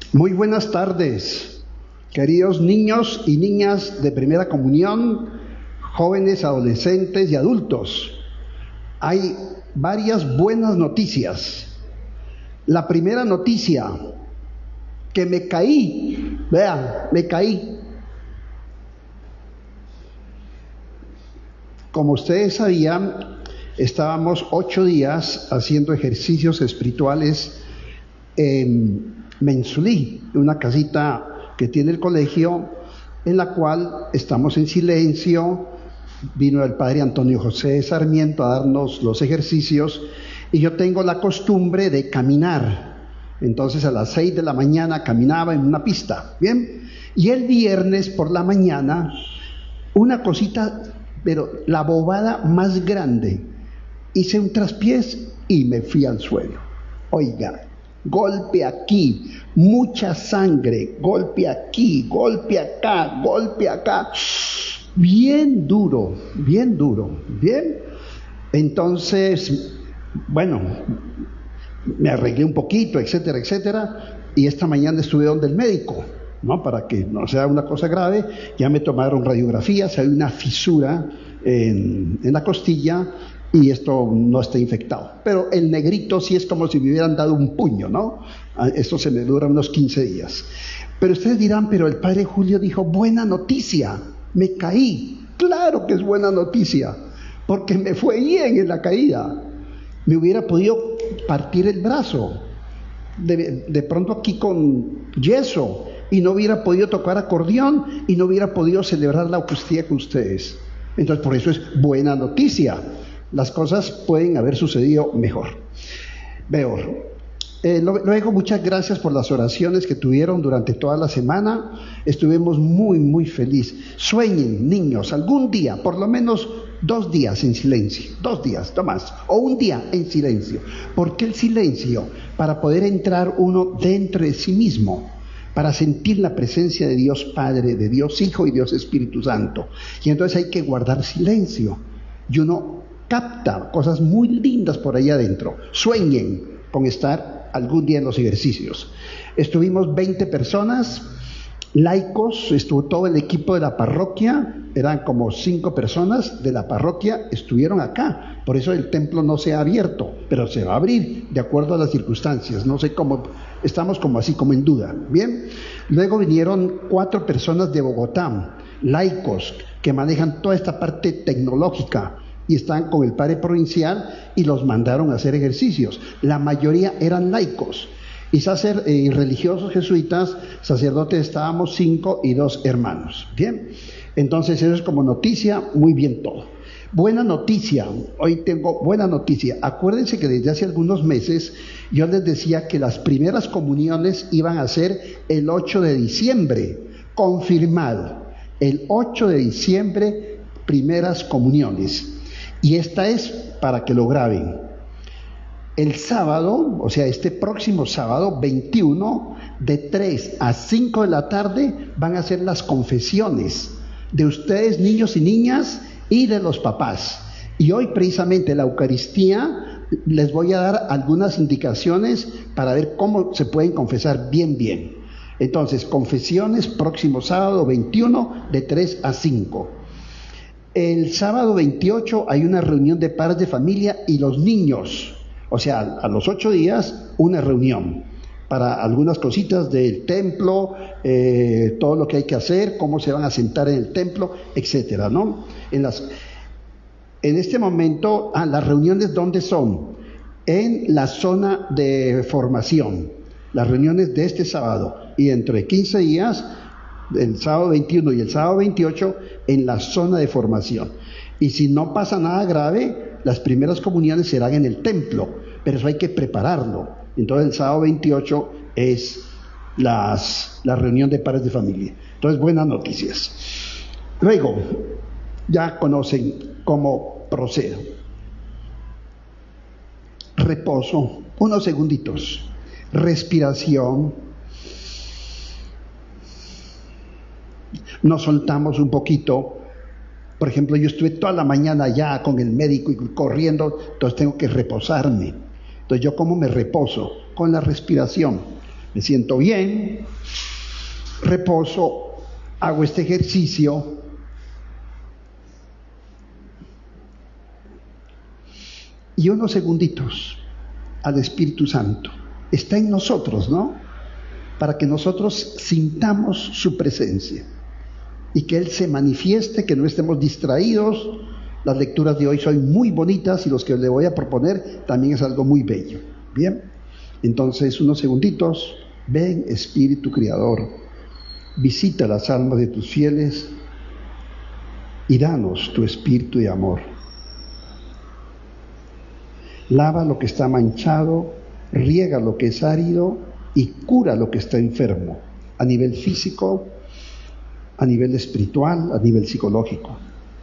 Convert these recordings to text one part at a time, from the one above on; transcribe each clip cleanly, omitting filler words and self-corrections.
Muy buenas tardes, queridos niños y niñas de primera comunión, jóvenes, adolescentes y adultos. Hay varias buenas noticias. La primera noticia, que me caí, vean, me caí. Como ustedes sabían, estábamos 8 días haciendo ejercicios espirituales en Mensulí, una casita que tiene el colegio, en la cual estamos en silencio. Vino el padre Antonio José Sarmiento a darnos los ejercicios y yo tengo la costumbre de caminar. Entonces a las 6 de la mañana caminaba en una pista, ¿bien? Y el viernes por la mañana, una cosita, pero la bobada más grande, hice un traspiés y me fui al suelo. Oiga, golpe aquí, mucha sangre, golpe aquí, golpe acá, bien duro, bien. Entonces, bueno, me arreglé un poquito, etcétera, y esta mañana estuve donde el médico, ¿no? Para que no sea una cosa grave. Ya me tomaron radiografías, hay una fisura en la costilla y esto no está infectado. Pero el negrito sí es como si me hubieran dado un puño, ¿no? Esto se me dura unos 15 días. Pero ustedes dirán, pero el padre Julio dijo, buena noticia, me caí. Claro que es buena noticia, porque me fue bien en la caída. Me hubiera podido partir el brazo, de pronto aquí con yeso, y no hubiera podido tocar acordeón, y no hubiera podido celebrar la Eucaristía con ustedes. Entonces, por eso es buena noticia. Las cosas pueden haber sucedido mejor. Luego, muchas gracias por las oraciones que tuvieron durante toda la semana. Estuvimos muy felices. Sueñen, niños, algún día, por lo menos 2 días en silencio, 2 días, no más, o un día en silencio. ¿Por qué el silencio? Para poder entrar uno dentro de sí mismo, para sentir la presencia de Dios Padre, de Dios Hijo y Dios Espíritu Santo. Y entonces hay que guardar silencio. Y uno capta cosas muy lindas por ahí adentro. Sueñen con estar algún día en los ejercicios. Estuvimos 20 personas, laicos, estuvo todo el equipo de la parroquia, eran como 5 personas de la parroquia, estuvieron acá. Por eso el templo no se ha abierto, pero se va a abrir de acuerdo a las circunstancias. No sé cómo, estamos como así, como en duda. Bien, luego vinieron 4 personas de Bogotá, laicos, que manejan toda esta parte tecnológica, y están con el padre provincial y los mandaron a hacer ejercicios. La mayoría eran laicos y religiosos jesuitas, sacerdotes estábamos 5 y 2 hermanos. Bien, entonces eso es como noticia, muy bien todo. Buena noticia, hoy tengo buena noticia. Acuérdense que desde hace algunos meses yo les decía que las primeras comuniones iban a ser el 8 de diciembre, confirmado. El 8 de diciembre, primeras comuniones. Y esta es para que lo graben. El sábado, o sea, este próximo sábado 21, de 3 a 5 de la tarde, van a ser las confesiones de ustedes, niños y niñas, y de los papás. Y hoy precisamente la Eucaristía les voy a dar algunas indicaciones para ver cómo se pueden confesar bien. Entonces, confesiones próximo sábado 21, de 3 a 5. El sábado 28 hay una reunión de padres de familia y los niños, o sea, a los 8 días una reunión para algunas cositas del templo, todo lo que hay que hacer, cómo se van a sentar en el templo, etcétera, ¿no? En este momento, las reuniones, ¿dónde son? En la zona de formación, las reuniones de este sábado, y dentro de 15 días, el sábado 21 y el sábado 28, en la zona de formación. Y si no pasa nada grave, las primeras comuniones serán en el templo, pero eso hay que prepararlo. Entonces el sábado 28 es la reunión de padres de familia. Entonces, buenas noticias. Luego, ya conocen cómo procedo. Reposo, unos segunditos. Respiración. Nos soltamos un poquito. Por ejemplo, yo estuve toda la mañana ya con el médico y corriendo, entonces tengo que reposarme. Entonces, ¿yo cómo me reposo? Con la respiración. Me siento bien, reposo, hago este ejercicio. Y unos segunditos al Espíritu Santo. Está en nosotros, ¿no? Para que nosotros sintamos su presencia y que Él se manifieste, que no estemos distraídos. Las lecturas de hoy son muy bonitas y los que le voy a proponer también es algo muy bello. Bien, entonces unos segunditos. Ven, Espíritu Creador, visita las almas de tus fieles y danos tu espíritu de amor. Lava lo que está manchado, riega lo que es árido y cura lo que está enfermo, a nivel físico, a nivel espiritual, a nivel psicológico.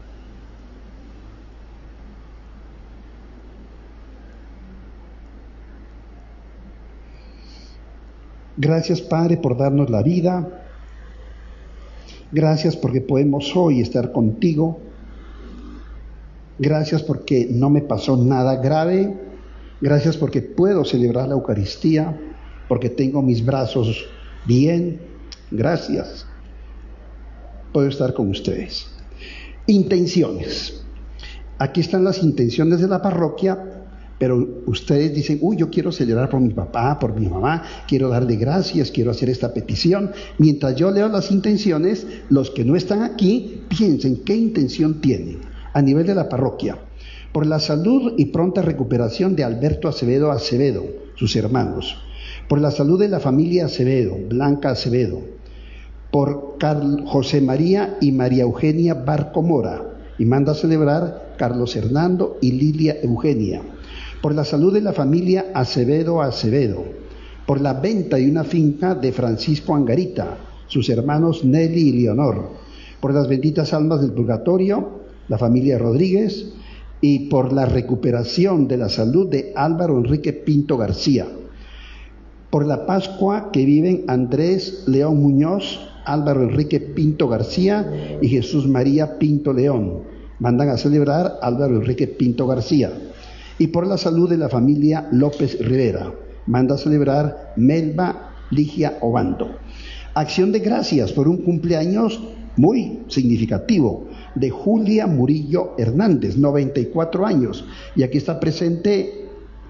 Gracias, Padre, por darnos la vida. Gracias porque podemos hoy estar contigo. Gracias porque no me pasó nada grave. Gracias porque puedo celebrar la Eucaristía, porque tengo mis brazos bien. Gracias. Puedo estar con ustedes. Intenciones. Aquí están las intenciones de la parroquia, pero ustedes dicen, yo quiero celebrar por mi papá, por mi mamá, quiero darle gracias, quiero hacer esta petición. Mientras yo leo las intenciones, los que no están aquí piensen qué intención tienen a nivel de la parroquia. Por la salud y pronta recuperación de Alberto Acevedo, sus hermanos. Por la salud de la familia Acevedo, Blanca Acevedo. Por José María y María Eugenia Barco Mora. Y manda a celebrar Carlos Hernando y Lilia Eugenia. Por la salud de la familia Acevedo. Por la venta de una finca de Francisco Angarita, sus hermanos Nelly y Leonor. Por las benditas almas del purgatorio, la familia Rodríguez, y por la recuperación de la salud de Álvaro Enrique Pinto García. Por la Pascua que viven Andrés León Muñoz, Álvaro Enrique Pinto García y Jesús María Pinto León. Mandan a celebrar Álvaro Enrique Pinto García. Y por la salud de la familia López Rivera. Manda a celebrar Melba Ligia Obando. Acción de gracias por un cumpleaños muy significativo de Julia Murillo Hernández, 94 años. Y aquí está presente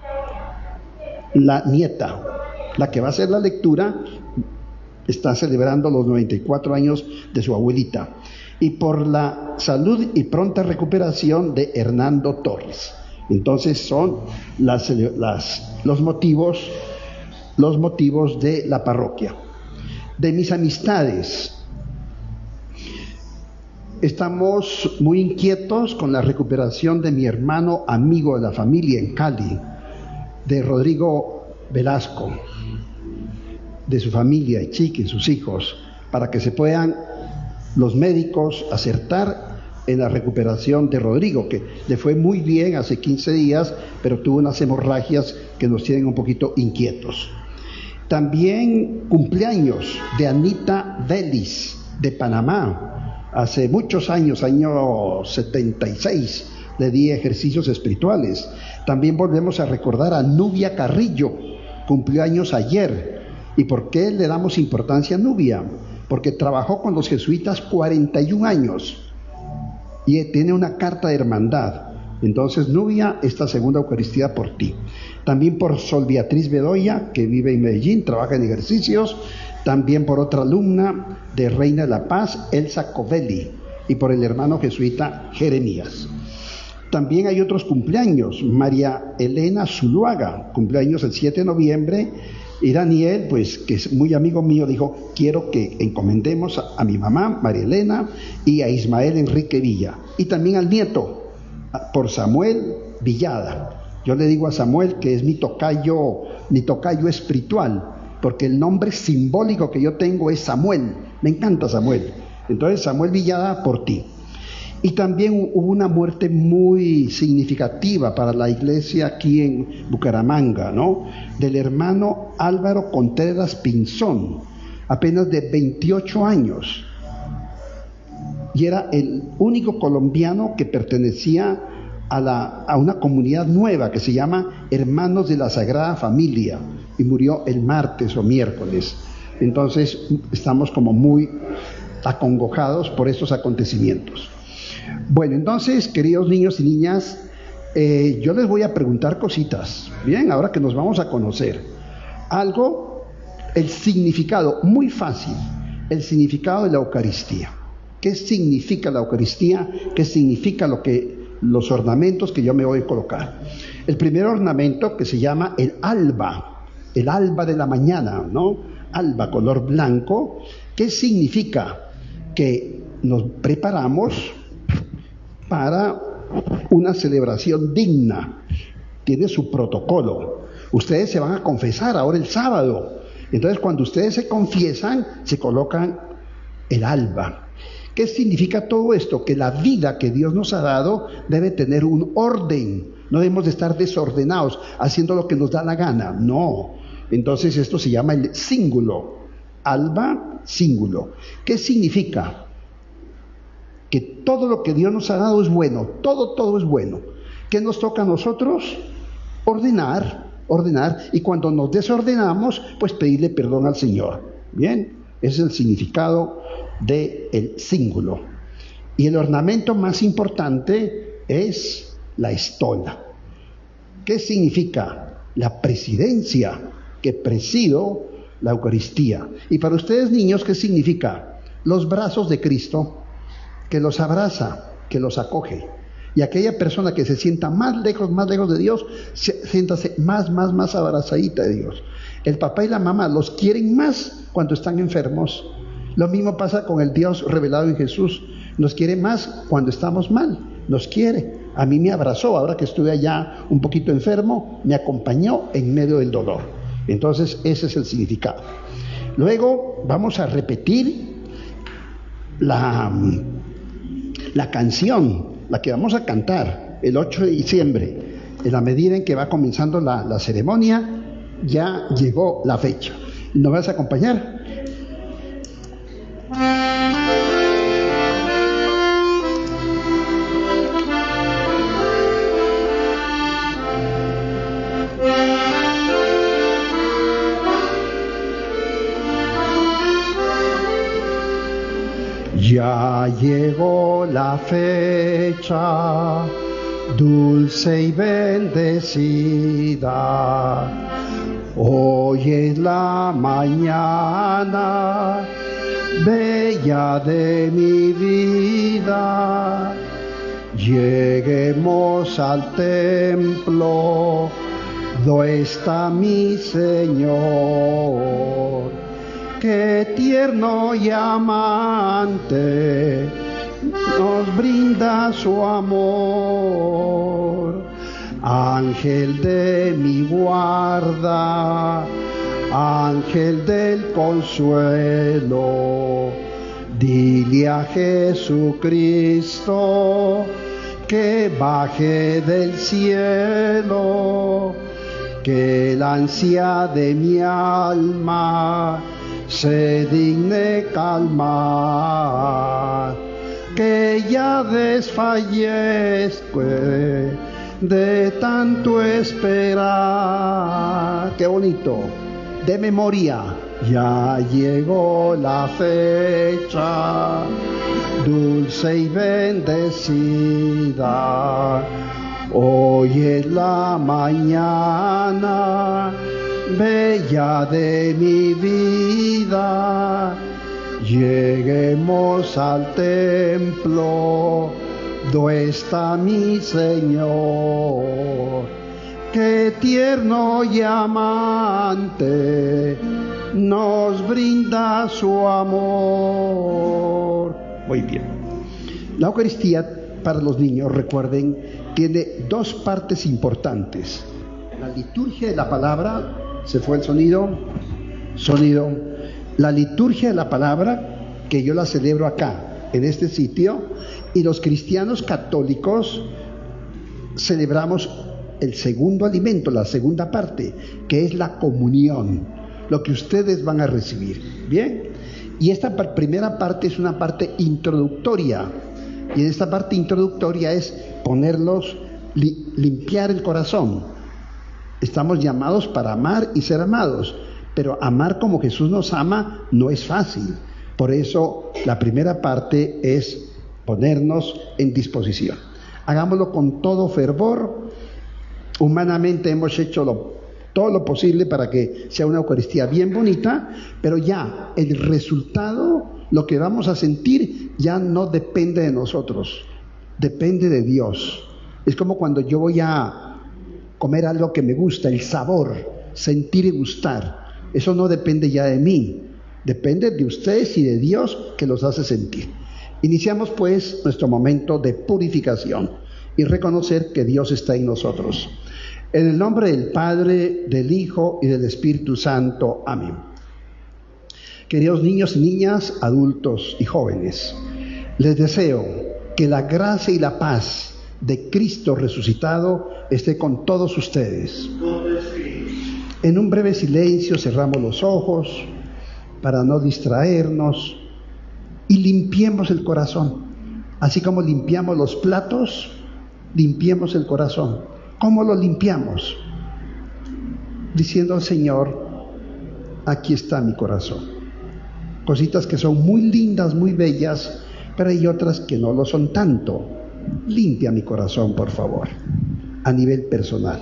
la nieta, la que va a hacer la lectura, está celebrando los 94 años de su abuelita. Y por la salud y pronta recuperación de Hernando Torres. Entonces son los motivos de la parroquia. De mis amistades, estamos muy inquietos con la recuperación de mi hermano amigo de la familia en Cali, de Rodrigo Velasco, de su familia, y Chiqui, sus hijos, para que se puedan los médicos acertar en la recuperación de Rodrigo, que le fue muy bien hace 15 días, pero tuvo unas hemorragias que nos tienen un poquito inquietos. También cumpleaños de Anita Vélez, de Panamá. Hace muchos años, año 76, le di ejercicios espirituales. También volvemos a recordar a Nubia Carrillo, cumplió años ayer. ¿Y por qué le damos importancia a Nubia? Porque trabajó con los jesuitas 41 años y tiene una carta de hermandad. Entonces, Nubia, esta segunda Eucaristía por ti. También por Sol Beatriz Bedoya, que vive en Medellín, trabaja en ejercicios. También por otra alumna de Reina de la Paz, Elsa Covelli, y por el hermano jesuita Jeremías. También hay otros cumpleaños. María Elena Zuluaga, cumpleaños el 7 de noviembre. Y Daniel, pues que es muy amigo mío, dijo, quiero que encomendemos a mi mamá, María Elena, y a Ismael Enrique Villa. Y también al nieto, por Samuel Villada. Yo le digo a Samuel que es mi tocayo espiritual, porque el nombre simbólico que yo tengo es Samuel. Me encanta Samuel. Entonces, Samuel Villada, por ti. Y también hubo una muerte muy significativa para la iglesia aquí en Bucaramanga, ¿no? Del hermano Álvaro Contreras Pinzón, apenas de 28 años. Y era el único colombiano que pertenecía a una comunidad nueva que se llama Hermanos de la Sagrada Familia, y murió el martes o miércoles. Entonces estamos como muy acongojados por estos acontecimientos. Bueno, entonces, queridos niños y niñas, yo les voy a preguntar cositas, bien, ahora que nos vamos a conocer algo, el significado, muy fácil, el significado de la Eucaristía. ¿Qué significa la Eucaristía? ¿Qué significa los ornamentos que yo me voy a colocar? El primer ornamento, que se llama el alba de la mañana, ¿no? Alba, color blanco. ¿Qué significa? Que nos preparamos para una celebración digna. Tiene su protocolo. Ustedes se van a confesar ahora el sábado. Entonces, cuando ustedes se confiesan, se colocan el alba. ¿Qué significa todo esto? Que la vida que Dios nos ha dado debe tener un orden. No debemos de estar desordenados, haciendo lo que nos da la gana. No. Entonces esto se llama el cíngulo. Alba, cíngulo. ¿Qué significa? Que todo lo que Dios nos ha dado es bueno. Todo es bueno. ¿Qué nos toca a nosotros? Ordenar. Y cuando nos desordenamos, pues pedirle perdón al Señor. Bien, ese es el significado del cíngulo. Y el ornamento más importante es la estola. ¿Qué significa? La presidencia, que presido la Eucaristía. Y para ustedes, niños, ¿qué significa? Los brazos de Cristo, que los abraza, que los acoge. Y aquella persona que se sienta más lejos de Dios, siéntase más abrazadita de Dios. El papá y la mamá los quieren más cuando están enfermos. Lo mismo pasa con el Dios revelado en Jesús. Nos quiere más cuando estamos mal. Nos quiere. A mí me abrazó, ahora que estuve allá un poquito enfermo, me acompañó en medio del dolor. Entonces, ese es el significado. Luego vamos a repetir la canción, la que vamos a cantar el 8 de diciembre. En la medida en que va comenzando la ceremonia, ya llegó la fecha. ¿Nos vas a acompañar? Ya llegó la fecha, dulce y bendecida. Hoy es la mañana bella de mi vida. Lleguemos al templo, ¿dónde está mi Señor? Qué tierno y amante nos brinda su amor. Ángel de mi guarda, ángel del consuelo, dile a Jesucristo que baje del cielo, que la ansia de mi alma se digne calmar, que ya desfallezco de tanto esperar. Qué bonito, de memoria. Ya llegó la fecha, dulce y bendecida. Hoy es la mañana bella de mi vida. Lleguemos al templo, ¿dónde está mi Señor? Qué tierno y amante nos brinda su amor. Muy bien. La Eucaristía para los niños, recuerden, tiene dos partes importantes. La liturgia de la palabra, se fue el sonido. La liturgia de la palabra, que yo la celebro acá, en este sitio, y los cristianos católicos celebramos el segundo alimento, la segunda parte, que es la comunión, lo que ustedes van a recibir. ¿Bien? Y esta primera parte es una parte introductoria, y en esta parte introductoria es ponerlos, limpiar el corazón, Estamos llamados para amar y ser amados, pero amar como Jesús nos ama no es fácil. Por eso la primera parte es ponernos en disposición. Hagámoslo con todo fervor. Humanamente hemos hecho todo lo posible para que sea una Eucaristía bien bonita, pero ya el resultado, lo que vamos a sentir, ya no depende de nosotros, depende de Dios. Es como cuando yo voy a comer algo que me gusta, el sabor, sentir y gustar. Eso no depende ya de mí, depende de ustedes y de Dios que los hace sentir. Iniciamos pues nuestro momento de purificación y reconocer que Dios está en nosotros. En el nombre del Padre, del Hijo y del Espíritu Santo. Amén. Queridos niños y niñas, adultos y jóvenes, les deseo que la gracia y la paz de Cristo resucitado esté con todos ustedes. En un breve silencio cerramos los ojos para no distraernos y limpiemos el corazón. Así como limpiamos los platos, limpiemos el corazón. ¿Cómo lo limpiamos? Diciendo al Señor, aquí está mi corazón. Cositas que son muy lindas, muy bellas, pero hay otras que no lo son tanto. Limpia mi corazón, por favor, a nivel personal.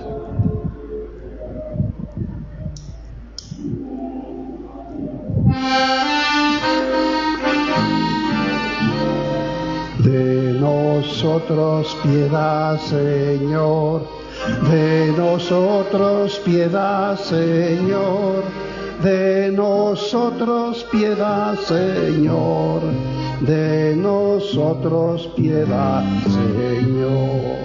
De nosotros piedad, Señor, de nosotros piedad, Señor, de nosotros piedad, Señor, de nosotros piedad, Señor.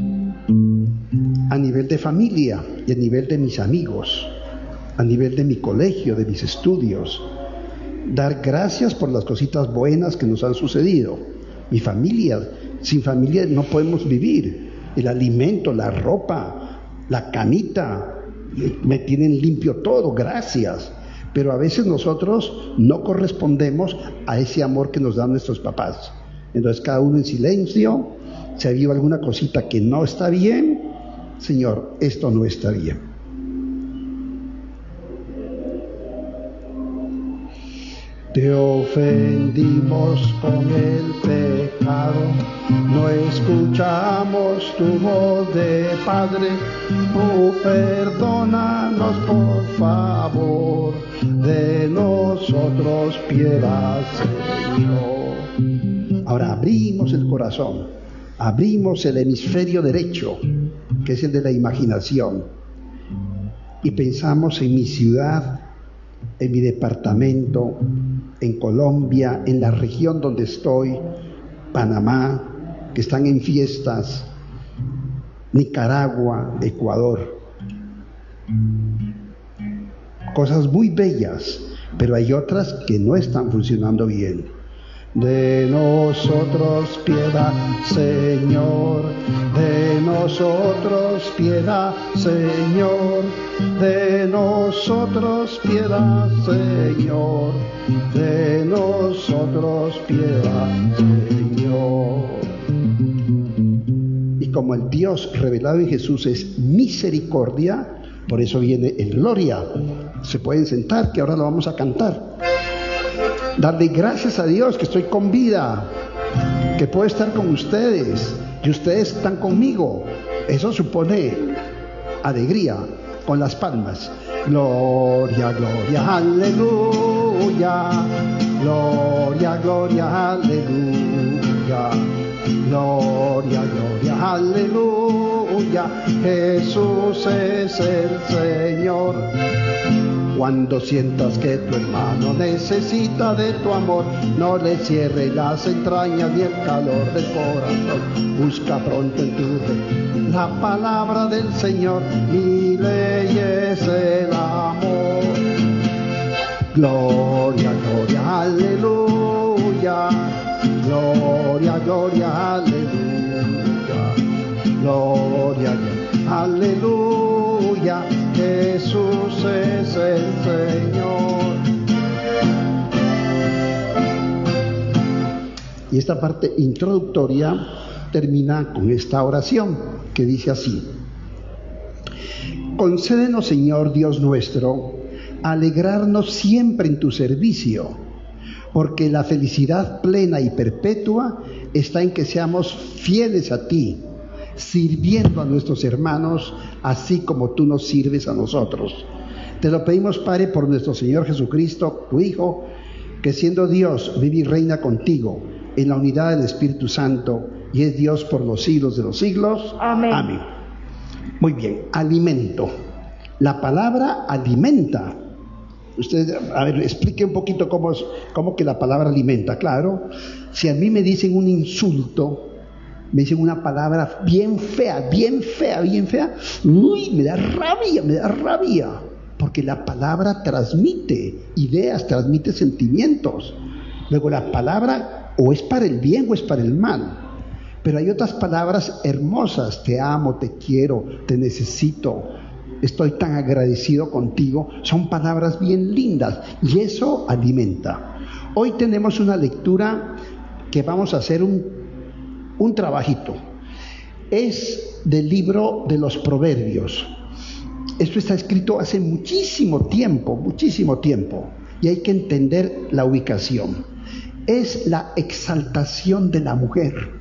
A nivel de familia y a nivel de mis amigos, a nivel de mi colegio, de mis estudios, dar gracias por las cositas buenas que nos han sucedido. Mi familia, sin familia no podemos vivir. El alimento, la ropa, la camita, me tienen limpio todo, gracias. Pero a veces nosotros no correspondemos a ese amor que nos dan nuestros papás. Entonces cada uno en silencio, si ha habido alguna cosita que no está bien, Señor, esto no está bien. Te ofendimos con el pecado, no escuchamos tu voz de Padre, perdónanos por favor, de nosotros piedad, Señor. Ahora abrimos el corazón, abrimos el hemisferio derecho, que es el de la imaginación, y pensamos en mi ciudad, en mi departamento, en Colombia, en la región donde estoy, Panamá, que están en fiestas, Nicaragua, Ecuador. Cosas muy bellas, pero hay otras que no están funcionando bien. De nosotros piedad, Señor, de nosotros piedad, Señor, de nosotros piedad, Señor, de nosotros piedad, Señor. Y como el Dios revelado en Jesús es misericordia, por eso viene en gloria. Se pueden sentar, que ahora lo vamos a cantar. Darle gracias a Dios que estoy con vida, que puedo estar con ustedes, que ustedes están conmigo. Eso supone alegría, con las palmas. Gloria, gloria, aleluya. Gloria, gloria, aleluya. Gloria, gloria, aleluya. Jesús es el Señor. Cuando sientas que tu hermano necesita de tu amor, no le cierres las entrañas ni el calor del corazón. Busca pronto en tu red la palabra del Señor, mi ley es el amor. Gloria, gloria, aleluya. Gloria, gloria, aleluya. Gloria, gloria, aleluya. Jesús es el Señor. Y esta parte introductoria termina con esta oración que dice así: Concédenos, Señor Dios nuestro, alegrarnos siempre en tu servicio, porque la felicidad plena y perpetua está en que seamos fieles a ti, sirviendo a nuestros hermanos, así como tú nos sirves a nosotros. Te lo pedimos, Padre, por nuestro Señor Jesucristo, tu Hijo, que siendo Dios vive y reina contigo en la unidad del Espíritu Santo, y es Dios por los siglos de los siglos. Amén. Amén. Muy bien, alimento. La palabra alimenta. Usted, a ver, explique un poquito cómo que la palabra alimenta. Claro, si a mí me dicen un insulto, me dicen una palabra bien fea, uy, me da rabia, porque la palabra transmite ideas, transmite sentimientos. Luego la palabra o es para el bien o es para el mal. Pero hay otras palabras hermosas: te amo, te quiero, te necesito, estoy tan agradecido contigo. Son palabras bien lindas y eso alimenta. Hoy tenemos una lectura que vamos a hacer un trabajito. Es del libro de los Proverbios. Esto está escrito hace muchísimo tiempo, y hay que entender la ubicación. Es la exaltación de la mujer.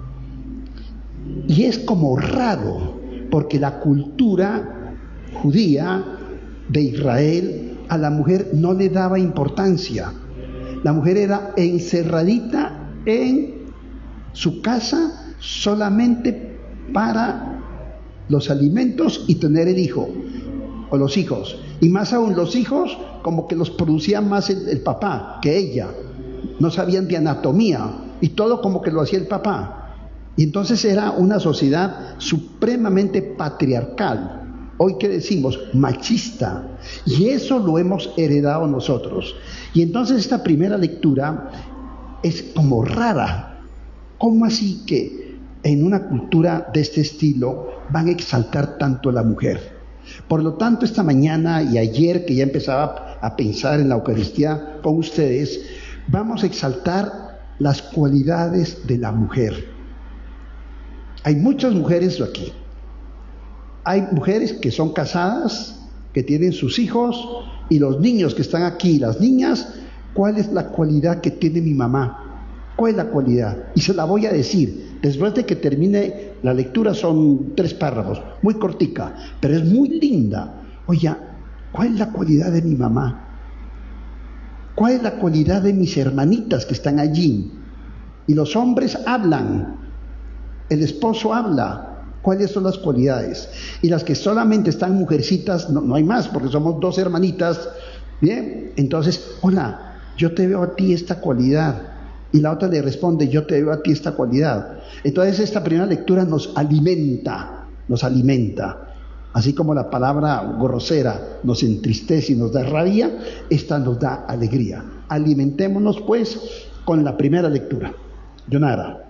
Y es como raro, porque la cultura judía de Israel a la mujer no le daba importancia. La mujer era encerradita en su casa solamente para los alimentos y tener el hijo o los hijos. Y más aún, los hijos como que los producía más el papá que ella. No sabían de anatomía y todo como que lo hacía el papá. Y entonces era una sociedad supremamente patriarcal. Hoy, ¿qué decimos? Machista. Y eso lo hemos heredado nosotros. Y entonces esta primera lectura es como rara. ¿Cómo así que en una cultura de este estilo van a exaltar tanto a la mujer? Por lo tanto, esta mañana y ayer que ya empezaba a pensar en la Eucaristía con ustedes, vamos a exaltar las cualidades de la mujer. Hay muchas mujeres aquí. Hay mujeres que son casadas, que tienen sus hijos, y los niños que están aquí, las niñas. ¿Cuál es la cualidad que tiene mi mamá? ¿Cuál es la cualidad? Y se la voy a decir. Después de que termine la lectura, son 3 párrafos, muy cortica, pero es muy linda. Oye, ¿cuál es la cualidad de mi mamá? ¿Cuál es la cualidad de mis hermanitas que están allí? Y los hombres hablan, el esposo habla. ¿Cuáles son las cualidades? Y las que solamente están mujercitas, no hay más, porque somos 2 hermanitas. Bien, entonces, hola, yo te veo a ti esta cualidad. Y la otra le responde, yo te veo a ti esta cualidad. Entonces esta primera lectura nos alimenta. Así como la palabra grosera nos entristece y nos da rabia, esta nos da alegría. Alimentémonos pues con la primera lectura. Yonara.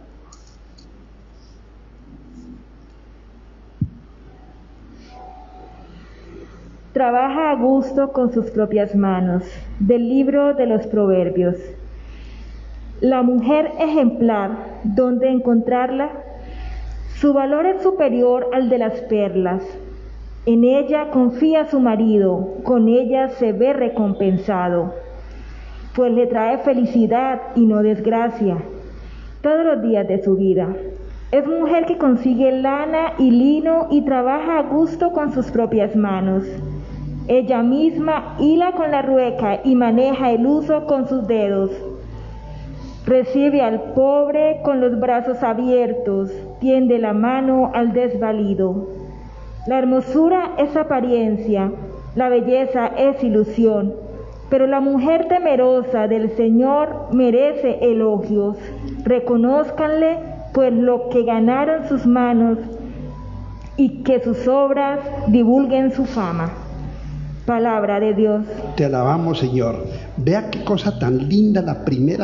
Trabaja a gusto con sus propias manos. Del libro de los Proverbios. La mujer ejemplar, ¿dónde encontrarla? Su valor es superior al de las perlas. En ella confía su marido, con ella se ve recompensado, pues le trae felicidad y no desgracia todos los días de su vida. Es mujer que consigue lana y lino y trabaja a gusto con sus propias manos. Ella misma hila con la rueca y maneja el uso con sus dedos. Recibe al pobre con los brazos abiertos, tiende la mano al desvalido. La hermosura es apariencia, la belleza es ilusión, pero la mujer temerosa del Señor merece elogios. Reconózcanle, pues lo que ganaron sus manos, y que sus obras divulguen su fama. Palabra de Dios. Te alabamos, Señor. Vea qué cosa tan linda la primera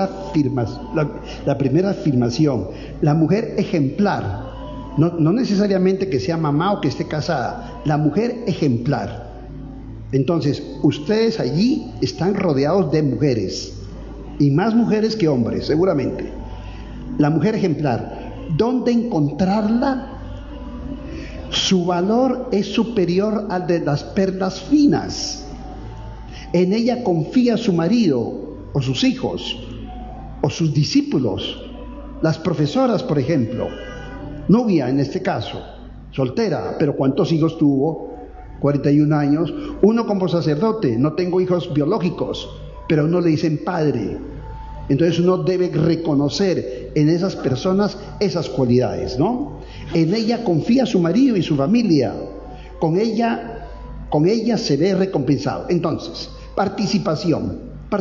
afirmación. La mujer ejemplar. No necesariamente que sea mamá o que esté casada. La mujer ejemplar. Entonces, ustedes allí están rodeados de mujeres. Y más mujeres que hombres, seguramente. La mujer ejemplar. ¿Dónde encontrarla? Su valor es superior al de las perlas finas. En ella confía su marido o sus hijos o sus discípulos. Las profesoras, por ejemplo, Nubia en este caso, soltera, pero ¿cuántos hijos tuvo? 41 años. Uno como sacerdote, no tengo hijos biológicos, pero a uno le dicen padre. Entonces uno debe reconocer en esas personas esas cualidades, ¿no? En ella confía su marido y su familia. Con ella se ve recompensado. Entonces, participación.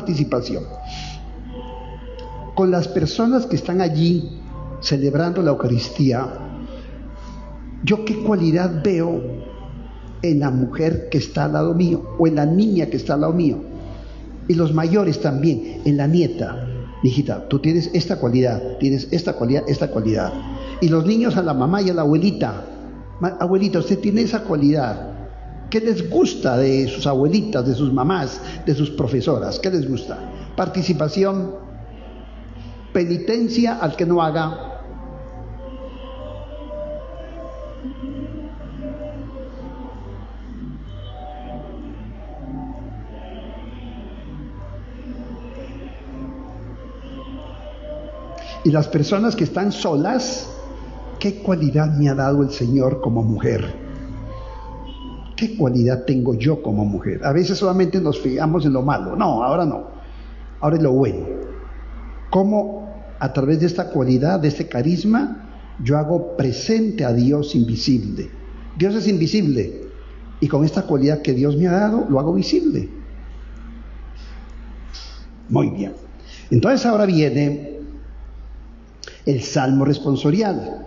Con las personas que están allí celebrando la Eucaristía, ¿yo qué cualidad veo en la mujer que está al lado mío o en la niña que está al lado mío? Y los mayores también, en la nieta. Hijita, tú tienes esta cualidad, tienes esta cualidad. Y los niños a la mamá y a la abuelita. Abuelita, usted tiene esa cualidad. ¿Qué les gusta de sus abuelitas, de sus mamás, de sus profesoras? ¿Qué les gusta? Participación, penitencia al que no haga. Y las personas que están solas, ¿qué cualidad me ha dado el Señor como mujer? ¿Qué cualidad tengo yo como mujer? A veces solamente nos fijamos en lo malo. No, ahora no. Ahora es lo bueno. ¿Cómo a través de esta cualidad, de este carisma, yo hago presente a Dios invisible? Dios es invisible. Y con esta cualidad que Dios me ha dado, lo hago visible. Muy bien. Entonces ahora viene el Salmo responsorial.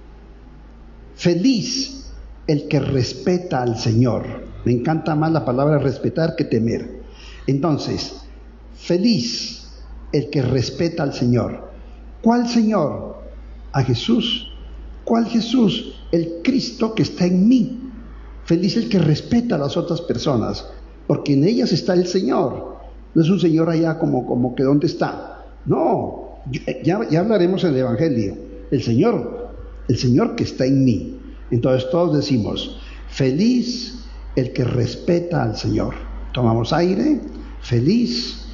Feliz el que respeta al Señor. Me encanta más la palabra respetar que temer. Entonces, feliz el que respeta al Señor. ¿Cuál Señor? A Jesús. ¿Cuál Jesús? El Cristo que está en mí. Feliz el que respeta a las otras personas, porque en ellas está el Señor. No es un Señor allá como que ¿dónde está? No. Ya hablaremos en el Evangelio. El Señor que está en mí. Entonces todos decimos, feliz el que respeta al Señor. Tomamos aire. Feliz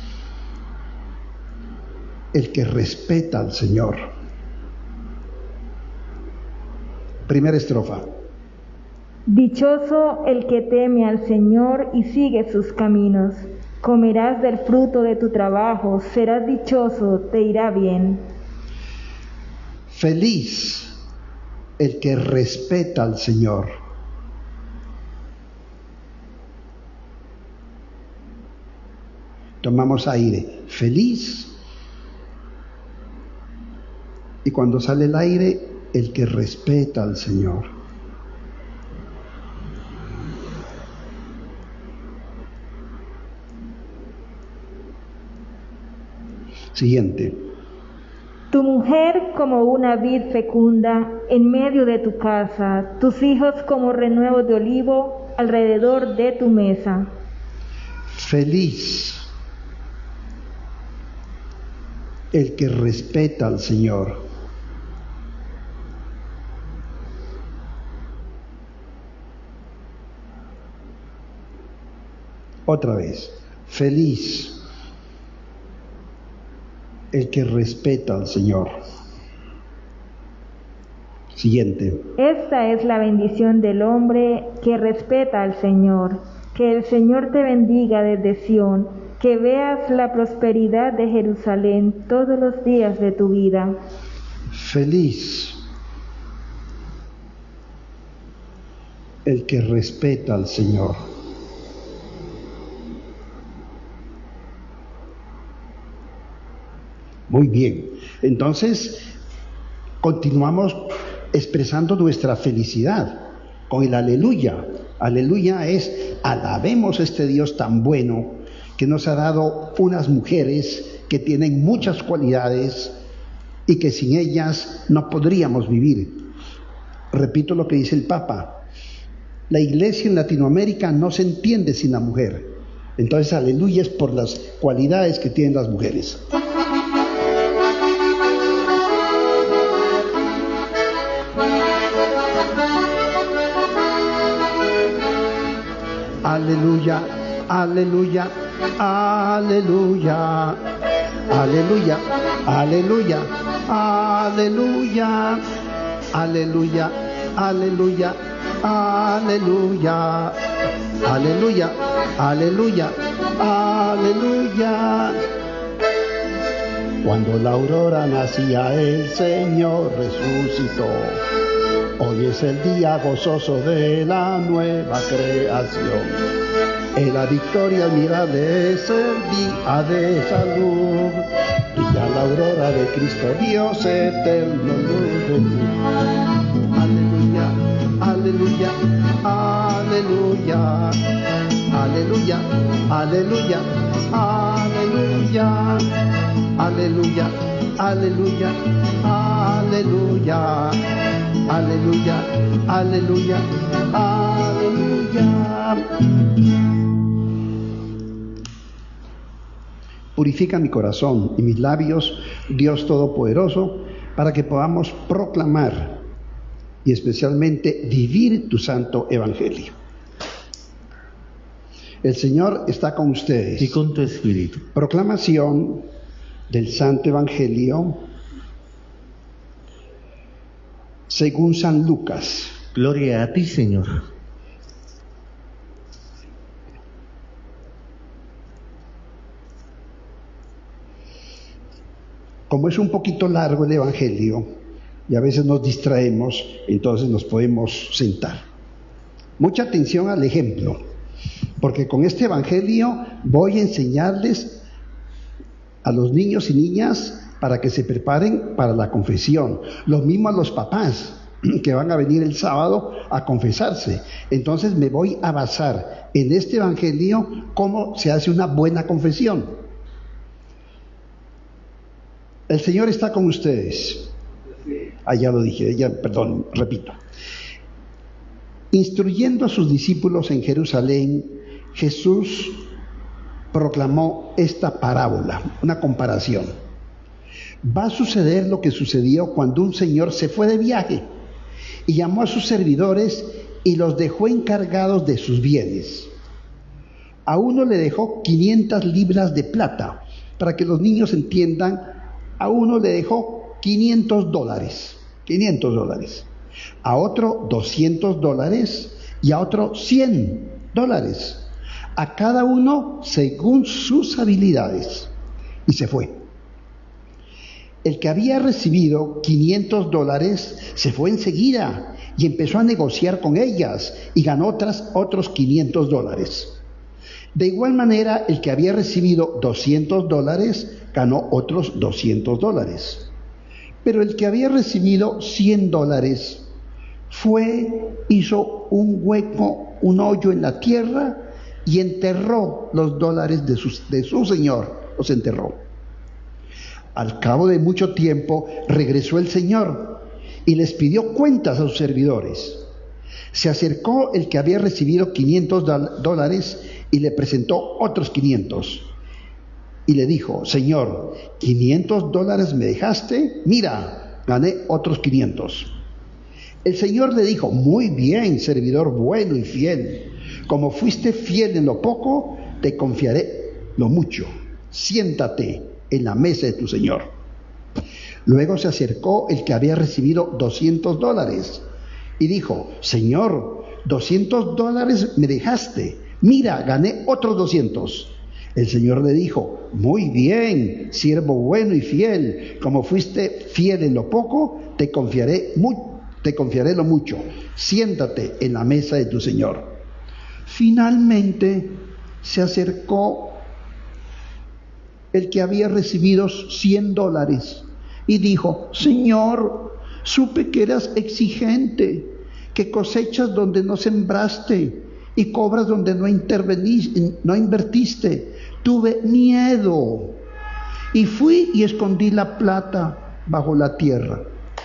el que respeta al Señor. Primera estrofa. Dichoso el que teme al Señor y sigue sus caminos. Comerás del fruto de tu trabajo, serás dichoso, te irá bien. Feliz el que respeta al Señor. Tomamos aire. Feliz. Y cuando sale el aire, el que respeta al Señor. Siguiente. Tu mujer como una vid fecunda en medio de tu casa, tus hijos como renuevos de olivo alrededor de tu mesa. Feliz el que respeta al Señor. Otra vez. Feliz el que respeta al Señor. Siguiente. Esta es la bendición del hombre que respeta al Señor. Que el Señor te bendiga desde Sión, que veas la prosperidad de Jerusalén todos los días de tu vida. Feliz el que respeta al Señor. Muy bien, entonces continuamos expresando nuestra felicidad con el aleluya. Aleluya es alabemos a este Dios tan bueno que nos ha dado unas mujeres que tienen muchas cualidades y que sin ellas no podríamos vivir. Repito lo que dice el Papa, la iglesia en Latinoamérica no se entiende sin la mujer. Entonces aleluya es por las cualidades que tienen las mujeres. aleluya, aleluya, aleluya, aleluya, aleluya, aleluya, aleluya, aleluya, aleluya, aleluya, aleluya, aleluya. Cuando la aurora nacía, el Señor resucitó. Hoy es el día gozoso de la nueva creación. En la victoria admirable es el día de salud. Brilla la aurora de Cristo, Dios eterno, luz de luz. Aleluya, aleluya, aleluya, aleluya, aleluya, aleluya, aleluya, aleluya, aleluya, aleluya, aleluya, aleluya. Purifica mi corazón y mis labios, Dios Todopoderoso, para que podamos proclamar y especialmente vivir tu santo evangelio. El Señor está con ustedes. Y con tu espíritu. Proclamación del santo evangelio según San Lucas. Gloria a ti, Señor. Como es un poquito largo el evangelio y a veces nos distraemos, entonces nos podemos sentar. Mucha atención al ejemplo, porque con este evangelio voy a enseñarles a los niños y niñas para que se preparen para la confesión. Lo mismo a los papás que van a venir el sábado a confesarse. Entonces me voy a basar en este evangelio cómo se hace una buena confesión. El Señor está con ustedes. Ya lo dije, perdón, repito. Instruyendo a sus discípulos en Jerusalén, Jesús proclamó esta parábola, una comparación. Va a suceder lo que sucedió cuando un señor se fue de viaje y llamó a sus servidores y los dejó encargados de sus bienes. A uno le dejó 500 libras de plata. Para que los niños entiendan, a uno le dejó $500. A otro $200 y a otro $100. A cada uno según sus habilidades. Y se fue. El que había recibido $500 se fue enseguida y empezó a negociar con ellas y ganó otros $500. De igual manera, el que había recibido $200 ganó otros $200. Pero el que había recibido $100 hizo un hueco, un hoyo en la tierra y enterró los dólares de su señor, los enterró. Al cabo de mucho tiempo regresó el señor y les pidió cuentas a sus servidores. Se acercó el que había recibido $500 y le presentó otros 500. Y le dijo: Señor, $500 me dejaste, mira, gané otros 500. El Señor le dijo: muy bien, servidor bueno y fiel. Como fuiste fiel en lo poco, te confiaré lo mucho. Siéntate en la mesa de tu Señor. Luego se acercó el que había recibido $200 y dijo: Señor, $200 me dejaste, mira, gané otros 200. El Señor le dijo: muy bien, siervo bueno y fiel, como fuiste fiel en lo poco, te confiaré lo mucho. Siéntate en la mesa de tu Señor. Finalmente se acercó el que había recibido $100 y dijo: Señor, supe que eras exigente, que cosechas donde no sembraste y cobras donde no invertiste. Tuve miedo y fui y escondí la plata bajo la tierra.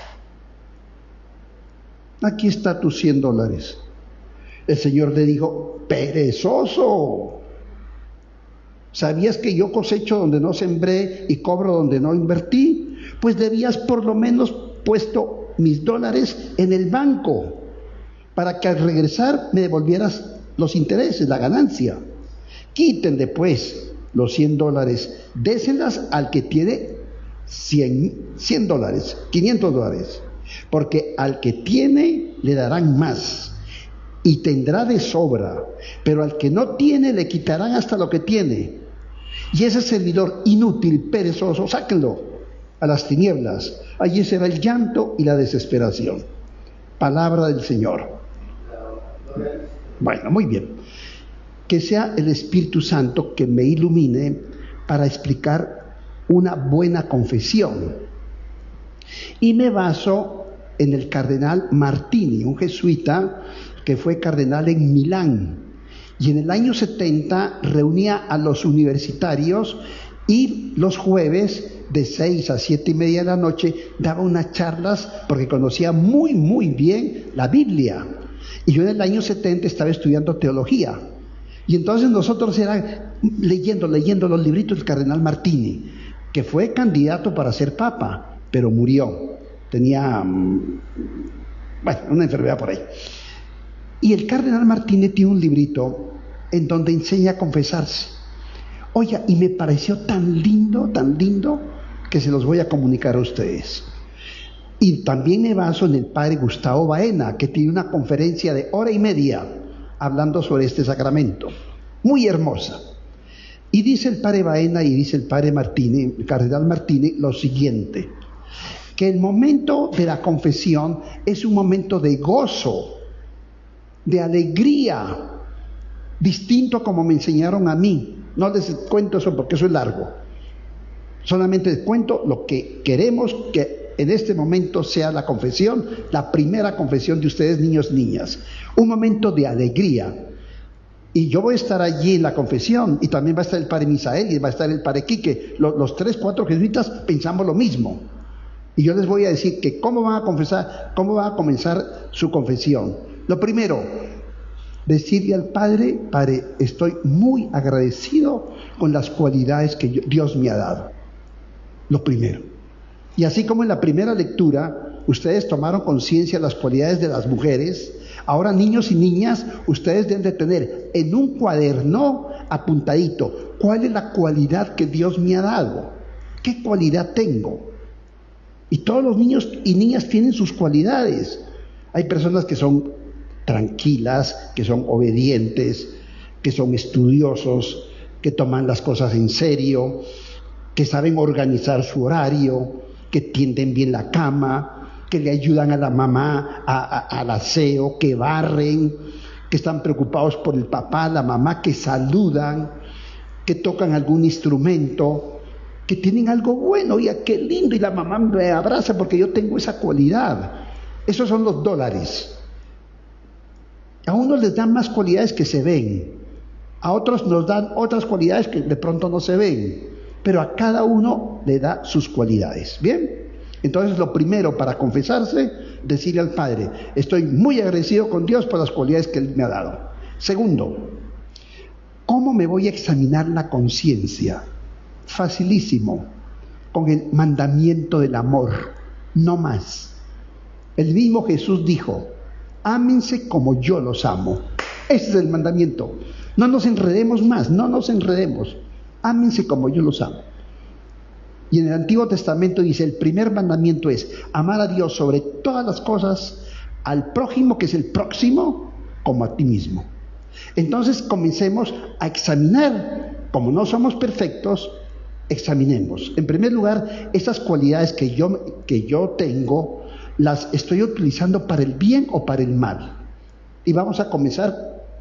Aquí está tus $100. El Señor le dijo: perezoso, ¿sabías que yo cosecho donde no sembré y cobro donde no invertí? Pues debías por lo menos puesto mis $, en el banco, para que al regresar me devolvieras los intereses, la ganancia. Quítenle pues los $100, déselas al que tiene $100, $500, porque al que tiene le darán más y tendrá de sobra, pero al que no tiene le quitarán hasta lo que tiene. Y ese servidor inútil, perezoso, sáquenlo a las tinieblas, allí será el llanto y la desesperación. Palabra del Señor. Bueno, muy bien. Que sea el Espíritu Santo que me ilumine para explicar una buena confesión. Y me baso en el cardenal Martini, un jesuita que fue cardenal en Milán. Y en el año 70 reunía a los universitarios y los jueves de 6 a 7:30 de la noche daba unas charlas porque conocía muy, muy bien la Biblia. Y yo en el año 70 estaba estudiando teología. Y entonces nosotros era leyendo los libritos del cardenal Martini, que fue candidato para ser papa, pero murió. Tenía, una enfermedad por ahí. Y el cardenal Martini tiene un librito en donde enseña a confesarse. Oiga, y me pareció tan lindo, que se los voy a comunicar a ustedes. Y también me baso en el padre Gustavo Baena, que tiene una conferencia de 1:30 hablando sobre este sacramento, muy hermosa. Y dice el padre Baena y dice el padre Martini, el cardenal Martini, lo siguiente, que el momento de la confesión es un momento de gozo, de alegría, distinto a como me enseñaron a mí. No les cuento eso porque eso es largo. Solamente les cuento lo que queremos que en este momento sea la confesión, la primera confesión de ustedes, niños, niñas. Un momento de alegría. Y yo voy a estar allí en la confesión, y también va a estar el padre Misael y va a estar el padre Quique. Los 3, 4 jesuitas pensamos lo mismo. Y yo les voy a decir que cómo van a confesar, cómo va a comenzar su confesión. Lo primero, decirle al Padre: Padre, estoy muy agradecido con las cualidades que Dios me ha dado. Lo primero. Y así como en la primera lectura ustedes tomaron conciencia de las cualidades de las mujeres, ahora, niños y niñas, ustedes deben de tener en un cuaderno apuntadito cuál es la cualidad que Dios me ha dado, qué cualidad tengo. Y todos los niños y niñas tienen sus cualidades. Hay personas que son tranquilas, que son obedientes, que son estudiosos, que toman las cosas en serio, que saben organizar su horario, que tienden bien la cama, que le ayudan a la mamá al aseo, que barren, que están preocupados por el papá, la mamá, que saludan, que tocan algún instrumento, que tienen algo bueno. Oiga, qué lindo, y la mamá me abraza porque yo tengo esa cualidad. Esos son los dólares. A unos les dan más cualidades que se ven, a otros nos dan otras cualidades que de pronto no se ven, pero a cada uno le da sus cualidades. ¿Bien? Entonces, lo primero para confesarse, decirle al Padre: estoy muy agradecido con Dios por las cualidades que Él me ha dado. Segundo, ¿cómo me voy a examinar la conciencia? Facilísimo, con el mandamiento del amor, no más. El mismo Jesús dijo: ámense como yo los amo. Ese es el mandamiento. No nos enredemos más, no nos enredemos. Ámense como yo los amo. Y en el Antiguo Testamento dice: el primer mandamiento es amar a Dios sobre todas las cosas, al prójimo, que es el próximo, como a ti mismo. Entonces comencemos a examinar. Como no somos perfectos, examinemos. En primer lugar, esas cualidades que yo tengo, ¿las estoy utilizando para el bien o para el mal? Y vamos a comenzar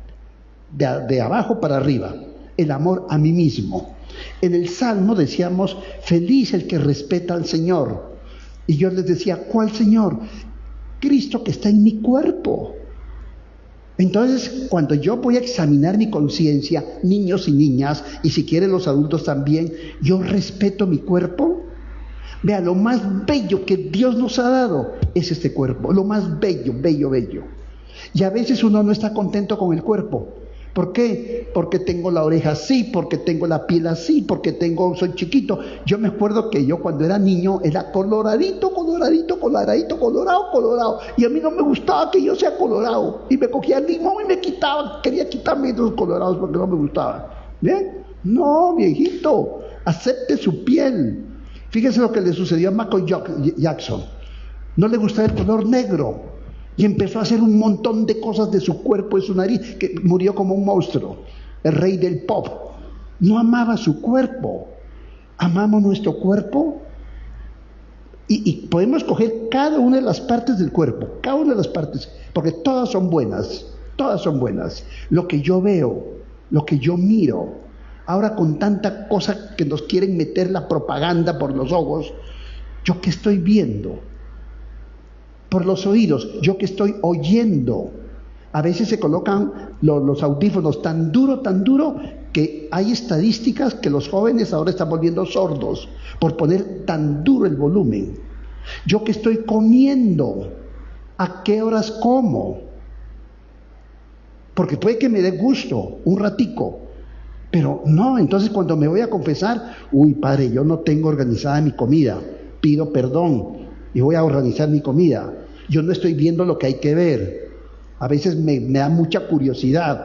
de abajo para arriba. El amor a mí mismo. En el Salmo decíamos: feliz el que respeta al Señor. Y yo les decía: ¿cuál Señor? Cristo, que está en mi cuerpo. Entonces, cuando yo voy a examinar mi conciencia, niños y niñas, y si quieren los adultos también, ¿yo respeto mi cuerpo? Vea, lo más bello que Dios nos ha dado es este cuerpo, lo más bello, bello, bello. Y a veces uno no está contento con el cuerpo, ¿Por qué? Porque tengo la oreja así, porque tengo la piel así, porque soy chiquito. Yo me acuerdo que yo cuando era niño era coloradito, colorado. Y a mí no me gustaba que yo sea colorado. Y me cogía el limón y quería quitarme esos colorados porque no me gustaba. ¿Bien? No, viejito, acepte su piel. Fíjese lo que le sucedió a Michael Jackson. No le gustaba el color negro. Y empezó a hacer un montón de cosas de su cuerpo y su nariz, que murió como un monstruo, el rey del pop. No amaba su cuerpo. Amamos nuestro cuerpo y podemos coger cada una de las partes del cuerpo, cada una de las partes, porque todas son buenas. Lo que yo veo, lo que yo miro. Ahora con tanta cosa que nos quieren meter la propaganda por los ojos, ¿yo qué estoy viendo? Por los oídos, yo que estoy oyendo. A veces se colocan los audífonos tan duro, que hay estadísticas que los jóvenes ahora están volviendo sordos por poner tan duro el volumen. Yo que estoy comiendo, ¿a qué horas como? Porque puede que me dé gusto un ratico, pero no, entonces cuando me voy a confesar, padre, yo no tengo organizada mi comida, pido perdón y voy a organizar mi comida. Yo no estoy viendo lo que hay que ver. A veces me da mucha curiosidad.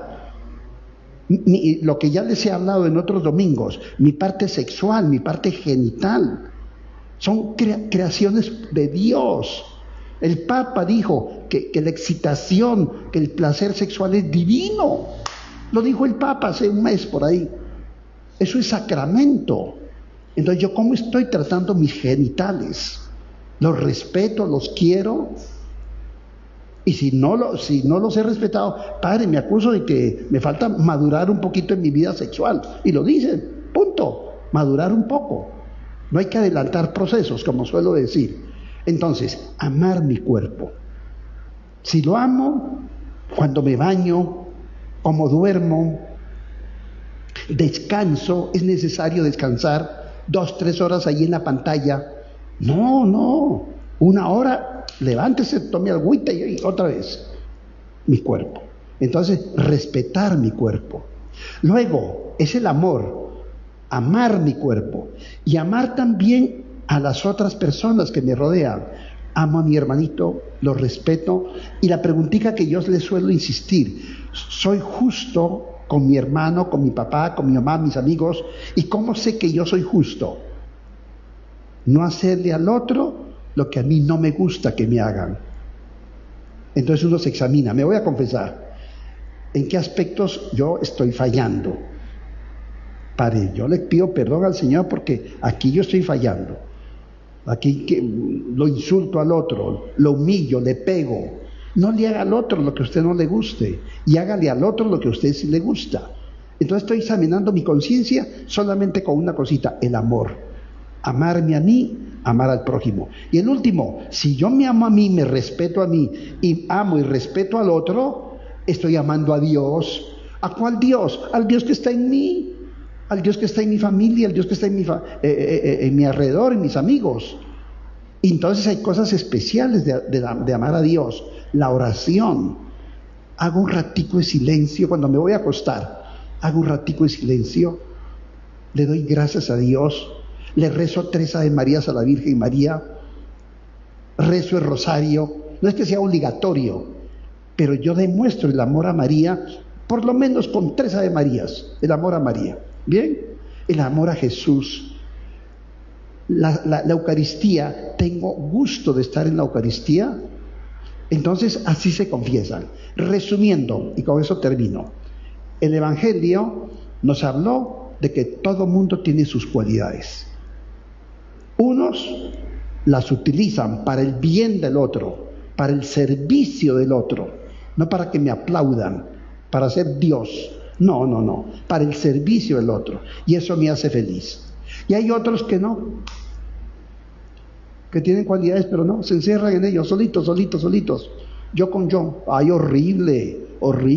Lo que ya les he hablado en otros domingos, mi parte sexual, mi parte genital, son creaciones de Dios. El Papa dijo que la excitación, que el placer sexual es divino. Lo dijo el Papa hace un mes por ahí. Eso es sacramento. Entonces, ¿yo cómo estoy tratando mis genitales? Los respeto, los quiero. Y si no los he respetado, padre, me acuso de que me falta madurar un poquito en mi vida sexual. Y lo dicen, punto, madurar un poco. No hay que adelantar procesos, como suelo decir. Entonces, amar mi cuerpo. Si lo amo, cuando me baño, como duermo, descanso, es necesario descansar 2-3 horas ahí en la pantalla. No, 1 hora, levántese, tome agüita y otra vez. Mi cuerpo. Entonces, respetar mi cuerpo. Luego, es el amor. Amar mi cuerpo. Y amar también a las otras personas que me rodean. Amo a mi hermanito, lo respeto. Y la preguntita que yo les suelo insistir, ¿soy justo con mi hermano, con mi papá, con mi mamá, mis amigos? ¿Y cómo sé que yo soy justo? No hacerle al otro lo que a mí no me gusta que me hagan. Entonces uno se examina. Me voy a confesar. ¿En qué aspectos yo estoy fallando? Padre, yo le pido perdón al Señor porque aquí yo estoy fallando. Aquí lo insulto al otro, lo humillo, le pego. No le haga al otro lo que a usted no le guste y hágale al otro lo que a usted sí le gusta. Entonces estoy examinando mi conciencia solamente con una cosita, el amor. Amarme a mí, amar al prójimo. Y el último, si yo me amo a mí, me respeto a mí y amo y respeto al otro, estoy amando a Dios. ¿A cuál Dios? Al Dios que está en mí, al Dios que está en mi familia, al Dios que está en mi alrededor, en mis amigos. Y entonces hay cosas especiales de amar a Dios. La oración. Hago un ratico de silencio cuando me voy a acostar. Hago un ratico de silencio. Le doy gracias a Dios. Le rezo 3 Ave Marías a la Virgen María. Rezo el rosario. No es que sea obligatorio, pero yo demuestro el amor a María, por lo menos con 3 Ave Marías. El amor a María. ¿Bien? El amor a Jesús. La Eucaristía, tengo gusto de estar en la Eucaristía. Entonces así se confiesan. Resumiendo, y con eso termino, el Evangelio nos habló de que todo mundo tiene sus cualidades. Unos las utilizan para el bien del otro, para el servicio del otro, no para que me aplaudan, para ser Dios. No, para el servicio del otro. Y eso me hace feliz. Y hay otros que no, que tienen cualidades, pero no, se encierran en ellos, solitos. Yo con yo. Ay, horrible.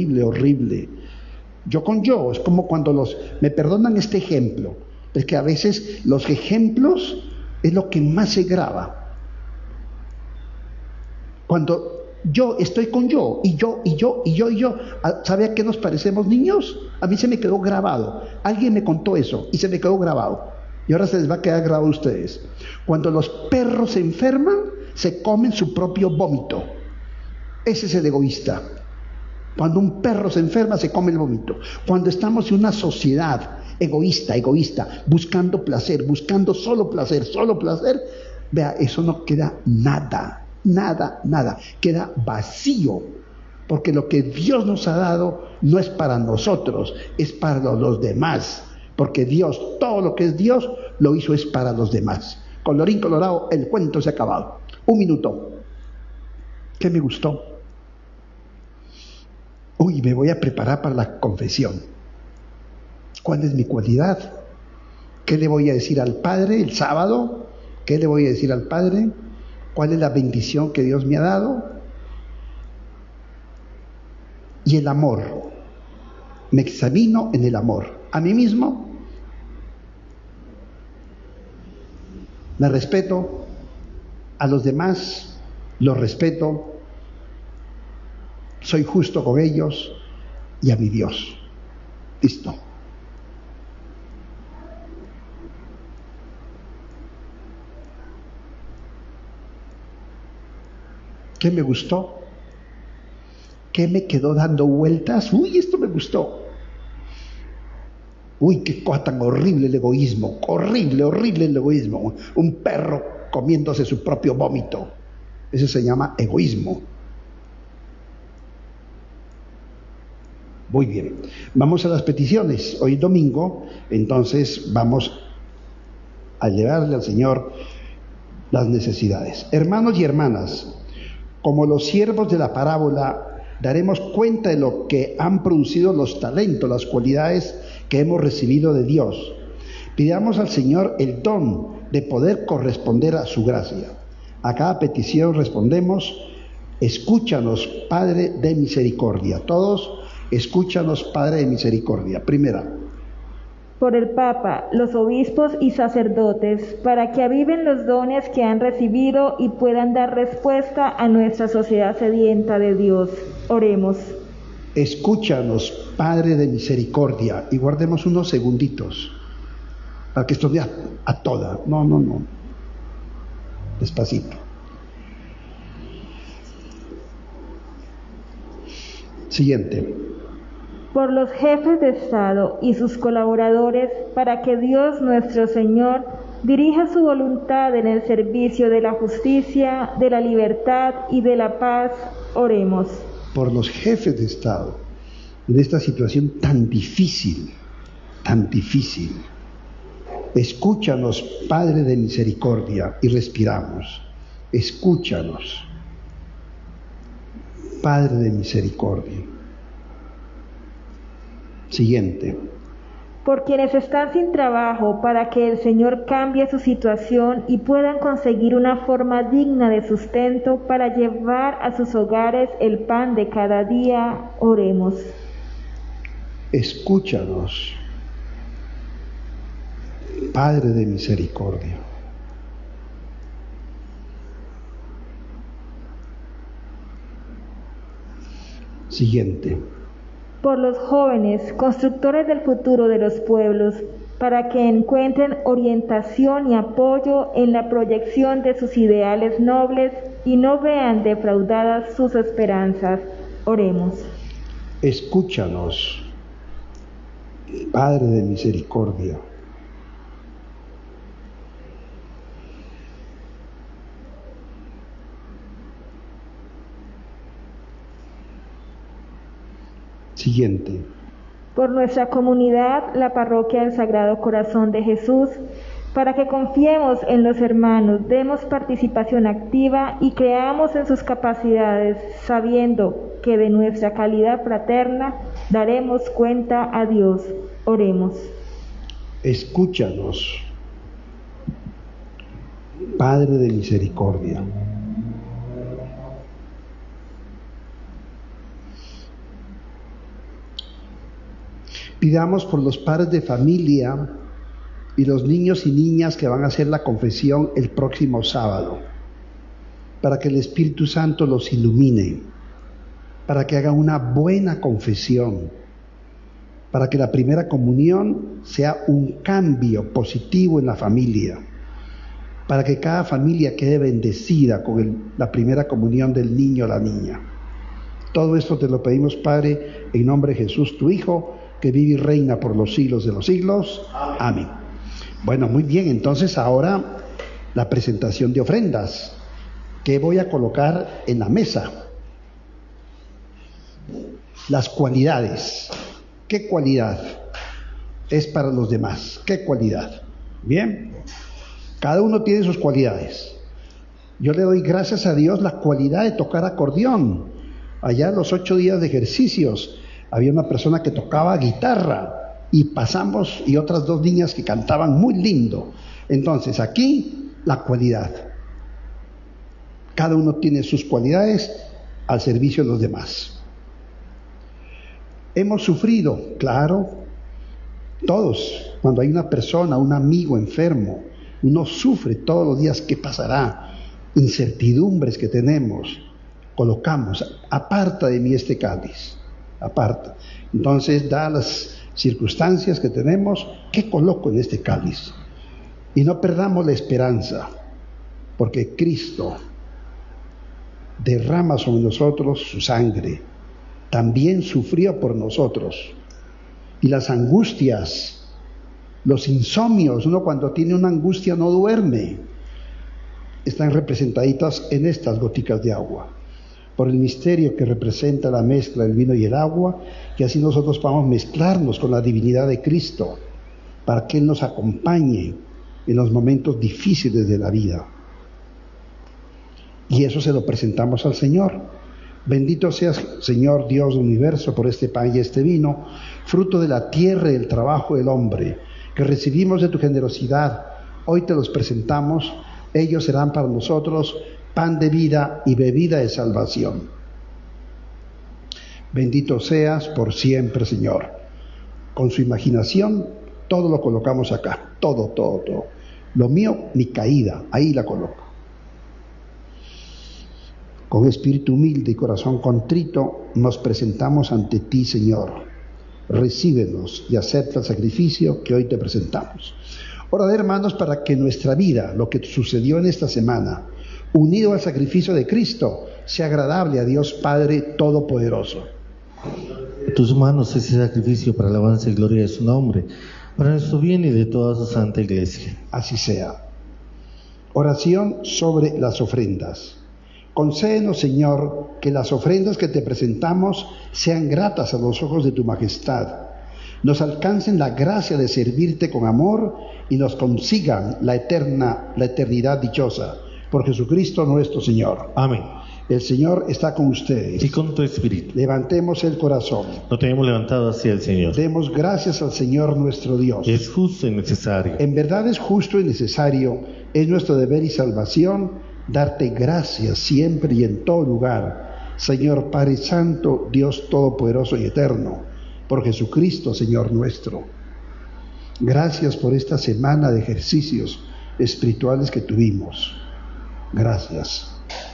Yo con yo. Es como cuando me perdonan este ejemplo, es que a veces los ejemplos es lo que más se graba. Cuando Yo estoy con yo, y yo, y yo, y yo, y yo. ¿Sabe a qué nos parecemos niños? A mí se me quedó grabado. Alguien me contó eso y se me quedó grabado. Y ahora se les va a quedar grabado a ustedes. Cuando los perros se enferman, se comen su propio vómito. Ese es el egoísta. Cuando un perro se enferma, se come el vómito. Cuando estamos en una sociedad egoísta, buscando placer, buscando solo placer, vea, eso no queda nada, queda vacío, porque lo que Dios nos ha dado no es para nosotros, es para los demás, porque Dios, todo lo que es Dios, lo hizo es para los demás. Colorín colorado, el cuento se ha acabado. 1 minuto. ¿Qué me gustó? Uy, me voy a preparar para la confesión. ¿Cuál es mi cualidad? ¿Qué le voy a decir al Padre el sábado? ¿Qué le voy a decir al Padre? ¿Cuál es la bendición que Dios me ha dado? Y el amor. Me examino en el amor. A mí mismo. Me respeto. A los demás los respeto. Soy justo con ellos y a mi Dios. Listo. ¿Qué me gustó? ¿Qué me quedó dando vueltas? Uy, esto me gustó. Uy, qué cosa tan horrible el egoísmo. Horrible el egoísmo. Un perro comiéndose su propio vómito. Eso se llama egoísmo. Muy bien, vamos a las peticiones. Hoy domingo, entonces vamos a llevarle al Señor las necesidades. Hermanos y hermanas, como los siervos de la parábola, daremos cuenta de lo que han producido los talentos, las cualidades que hemos recibido de Dios. Pidamos al Señor el don de poder corresponder a su gracia. A cada petición respondemos: escúchanos, Padre de misericordia. Todos, escúchanos, Padre de misericordia. Primera. Por el Papa, los obispos y sacerdotes, para que aviven los dones que han recibido y puedan dar respuesta a nuestra sociedad sedienta de Dios. Oremos. Escúchanos, Padre de misericordia. Y guardemos unos segunditos para que esto vea a toda. No. Despacito. Siguiente. Por los jefes de Estado y sus colaboradores, para que Dios nuestro Señor dirija su voluntad en el servicio de la justicia, de la libertad y de la paz. Oremos. Por los jefes de Estado, en esta situación tan difícil. Escúchanos, Padre de misericordia, y respiramos. Escúchanos, Padre de misericordia. Siguiente. Por quienes están sin trabajo, para que el Señor cambie su situación y puedan conseguir una forma digna de sustento para llevar a sus hogares el pan de cada día. Oremos. Escúchanos, Padre de misericordia. Siguiente. Por los jóvenes, constructores del futuro de los pueblos, para que encuentren orientación y apoyo en la proyección de sus ideales nobles y no vean defraudadas sus esperanzas. Oremos. Escúchanos, Padre de misericordia. Siguiente. Por nuestra comunidad, la Parroquia del Sagrado Corazón de Jesús, para que confiemos en los hermanos, demos participación activa y creamos en sus capacidades, sabiendo que de nuestra calidad fraterna daremos cuenta a Dios. Oremos. Escúchanos, Padre de misericordia. Pidamos por los padres de familia y los niños y niñas que van a hacer la confesión el próximo sábado. para que el Espíritu Santo los ilumine, para que hagan una buena confesión, para que la primera comunión sea un cambio positivo en la familia, para que cada familia quede bendecida con la primera comunión del niño o la niña. Todo esto te lo pedimos, Padre, en nombre de Jesús, tu Hijo, que vive y reina por los siglos de los siglos. Amén. Bueno, muy bien, entonces ahora la presentación de ofrendas que voy a colocar en la mesa. Las cualidades. ¿Qué cualidad es para los demás? ¿Qué cualidad? Bien, cada uno tiene sus cualidades. Yo le doy gracias a Dios la cualidad de tocar acordeón. Allá en los 8 días de ejercicios había una persona que tocaba guitarra y pasamos, y otras 2 niñas que cantaban muy lindo. Entonces aquí la cualidad. Cada uno tiene sus cualidades al servicio de los demás. Hemos sufrido, claro, todos. Cuando hay una persona, un amigo enfermo, uno sufre todos los días. ¿Qué pasará? Incertidumbres que tenemos. Colocamos, aparta de mí este cáliz, aparta. Entonces, dadas las circunstancias que tenemos, ¿qué coloco en este cáliz? Y no perdamos la esperanza, porque Cristo derrama sobre nosotros su sangre, también sufrió por nosotros. Y las angustias, los insomnios, uno cuando tiene una angustia no duerme, están representaditas en estas goticas de agua, por el misterio que representa la mezcla del vino y el agua, que así nosotros podamos mezclarnos con la divinidad de Cristo, para que Él nos acompañe en los momentos difíciles de la vida. Y eso se lo presentamos al Señor. Bendito seas, Señor Dios del universo, por este pan y este vino, fruto de la tierra y del trabajo del hombre, que recibimos de tu generosidad. Hoy te los presentamos. Ellos serán para nosotros pan de vida y bebida de salvación. Bendito seas por siempre, Señor. Con su imaginación, todo lo colocamos acá. Todo. Lo mío, mi caída, ahí la coloco. Con espíritu humilde y corazón contrito, nos presentamos ante ti, Señor. Recíbenos y acepta el sacrificio que hoy te presentamos. Orad, hermanos, para que nuestra vida, lo que sucedió en esta semana, unido al sacrificio de Cristo, sea agradable a Dios Padre Todopoderoso. En tus manos ese sacrificio para alabanza y gloria de su nombre, para nuestro bien y de toda su santa iglesia. Así sea. Oración sobre las ofrendas. Concédenos, Señor, que las ofrendas que te presentamos sean gratas a los ojos de tu majestad, nos alcancen la gracia de servirte con amor y nos consigan la eternidad dichosa. Por Jesucristo nuestro Señor. Amén. El Señor está con ustedes. Y con tu espíritu. Levantemos el corazón. Lo tenemos levantado hacia el Señor. Demos gracias al Señor nuestro Dios. Es justo y necesario. En verdad es justo y necesario, es nuestro deber y salvación, darte gracias siempre y en todo lugar, Señor Padre Santo, Dios Todopoderoso y Eterno, por Jesucristo, Señor nuestro. Gracias por esta semana de ejercicios espirituales que tuvimos. Gracias.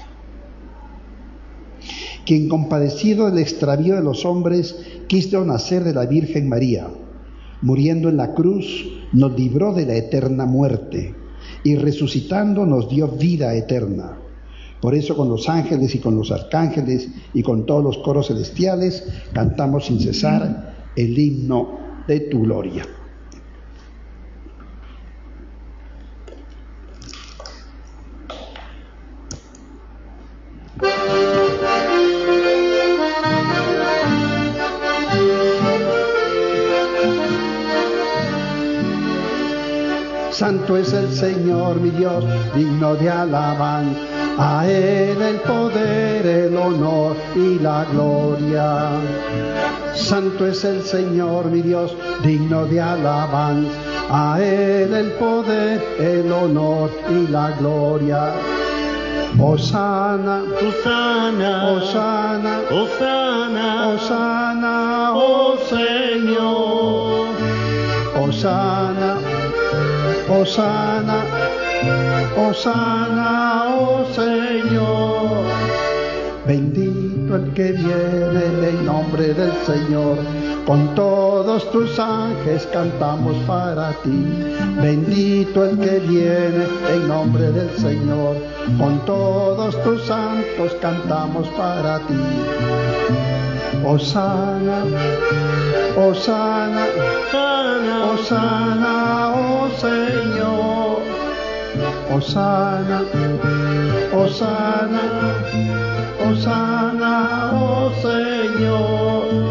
Quien, compadecido del extravío de los hombres, quiso nacer de la Virgen María, muriendo en la cruz, nos libró de la eterna muerte, y resucitando nos dio vida eterna. Por eso con los ángeles y con los arcángeles y con todos los coros celestiales cantamos sin cesar el himno de tu gloria. Santo es el Señor mi Dios, digno de alabanza. A Él el poder, el honor y la gloria. Santo es el Señor mi Dios, digno de alabanza. A Él el poder, el honor y la gloria. Hosana, Hosana, Hosana, Hosana, Hosana, oh Señor. Hosana, Hosana, Hosana, oh Señor. Bendito el que viene en el nombre del Señor. Con todos tus ángeles cantamos para ti. Bendito el que viene en nombre del Señor. Con todos tus santos cantamos para ti. Hosana, Hosana, Hosana, oh Señor. Hosana, Hosana, Hosana, oh Señor.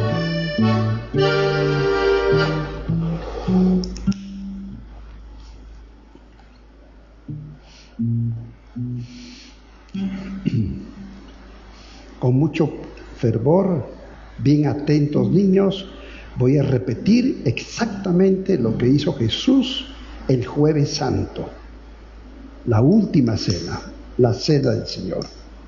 Con mucho fervor, bien atentos niños, voy a repetir exactamente lo que hizo Jesús el Jueves Santo, la última cena, la cena del Señor.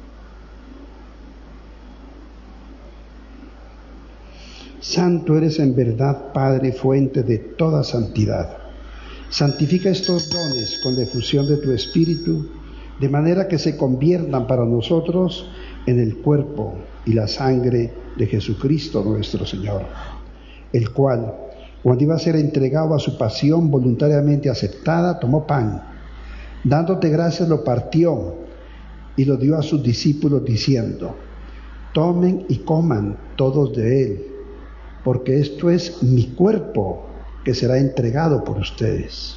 Santo eres en verdad, Padre, fuente de toda santidad. Santifica estos dones con la efusión de tu Espíritu, de manera que se conviertan para nosotros en el cuerpo y la sangre de Jesucristo nuestro Señor, el cual, cuando iba a ser entregado a su pasión voluntariamente aceptada, tomó pan, dándote gracias lo partió y lo dio a sus discípulos diciendo: tomen y coman todos de él, porque esto es mi cuerpo que será entregado por ustedes.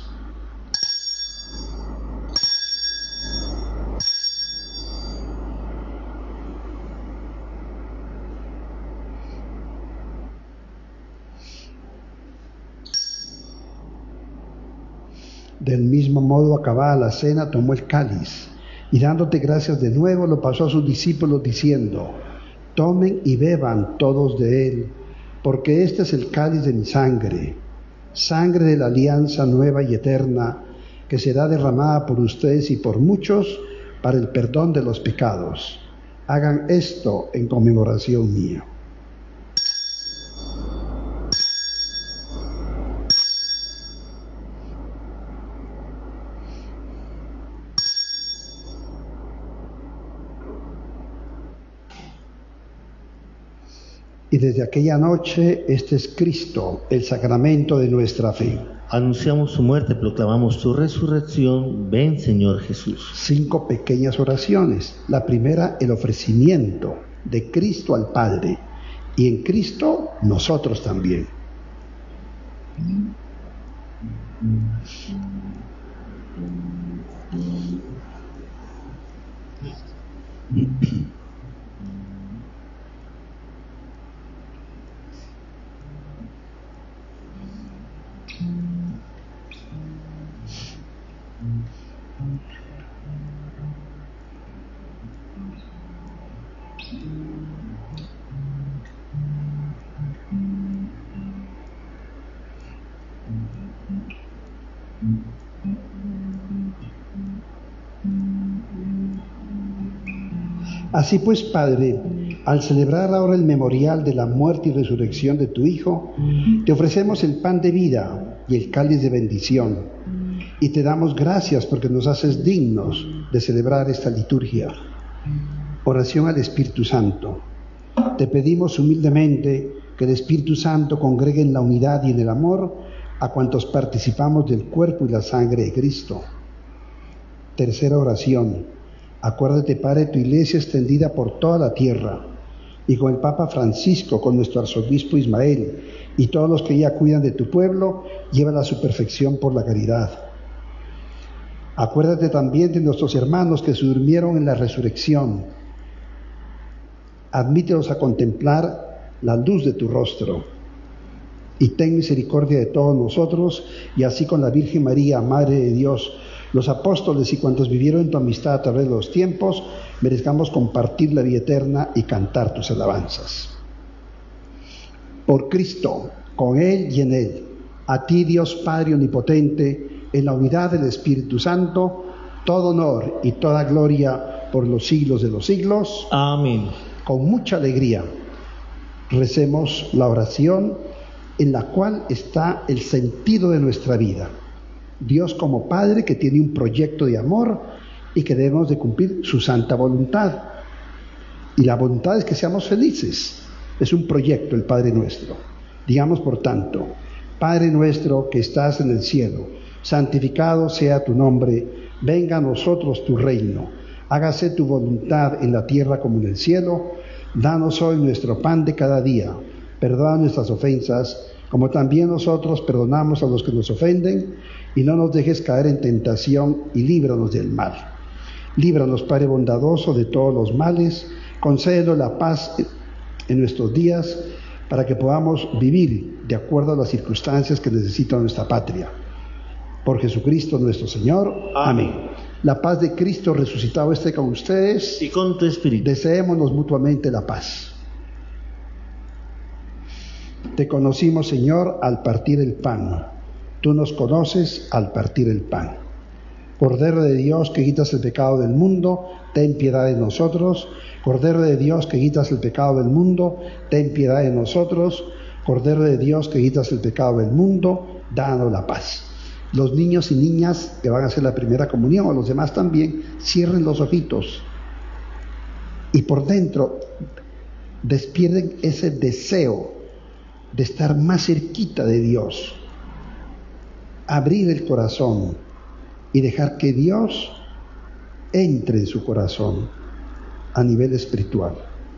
Del mismo modo, acabada la cena, tomó el cáliz y dándote gracias de nuevo, lo pasó a sus discípulos diciendo: tomen y beban todos de él, porque este es el cáliz de mi sangre, sangre de la alianza nueva y eterna, que será derramada por ustedes y por muchos para el perdón de los pecados. Hagan esto en conmemoración mía. Y desde aquella noche, este es Cristo, el sacramento de nuestra fe. Anunciamos su muerte, proclamamos su resurrección. Ven, Señor Jesús. 5 pequeñas oraciones. La primera, el ofrecimiento de Cristo al Padre. Y en Cristo, nosotros también. Así pues, Padre, al celebrar ahora el memorial de la muerte y resurrección de tu Hijo, te ofrecemos el pan de vida y el cáliz de bendición, y te damos gracias porque nos haces dignos de celebrar esta liturgia. Oración al Espíritu Santo. Te pedimos humildemente que el Espíritu Santo congregue en la unidad y en el amor a cuantos participamos del cuerpo y la sangre de Cristo. Tercera oración. Acuérdate, Padre, de tu iglesia extendida por toda la tierra, y con el Papa Francisco, con nuestro arzobispo Ismael, y todos los que ya cuidan de tu pueblo, llévala a su perfección por la caridad. Acuérdate también de nuestros hermanos que se durmieron en la resurrección. Admítelos a contemplar la luz de tu rostro. Y ten misericordia de todos nosotros, y así con la Virgen María, Madre de Dios, los apóstoles y cuantos vivieron en tu amistad a través de los tiempos, merezcamos compartir la vida eterna y cantar tus alabanzas. Por Cristo, con Él y en Él, a ti, Dios Padre Omnipotente, en la unidad del Espíritu Santo, todo honor y toda gloria por los siglos de los siglos. Amén. Con mucha alegría recemos la oración en la cual está el sentido de nuestra vida. Dios como Padre que tiene un proyecto de amor y que debemos de cumplir su santa voluntad. Y la voluntad es que seamos felices. Es un proyecto el Padre Nuestro. Digamos por tanto: Padre nuestro que estás en el cielo, santificado sea tu nombre, venga a nosotros tu reino, hágase tu voluntad en la tierra como en el cielo. Danos hoy nuestro pan de cada día, perdona nuestras ofensas, como también nosotros perdonamos a los que nos ofenden, y no nos dejes caer en tentación, y líbranos del mal. Líbranos, Padre bondadoso, de todos los males, concédenos la paz en nuestros días, para que podamos vivir de acuerdo a las circunstancias que necesita nuestra patria. Por Jesucristo nuestro Señor. Amén. La paz de Cristo resucitado esté con ustedes. Y con tu espíritu. Deseémonos mutuamente la paz. Te conocimos, Señor, al partir el pan. Tú nos conoces al partir el pan. Cordero de Dios que quitas el pecado del mundo, ten piedad de nosotros. Cordero de Dios que quitas el pecado del mundo, ten piedad de nosotros. Cordero de Dios que quitas el pecado del mundo, danos la paz. Los niños y niñas que van a hacer la primera comunión, o los demás también, cierren los ojitos y por dentro despierten ese deseo de estar más cerquita de Dios, abrir el corazón y dejar que Dios entre en su corazón a nivel espiritual.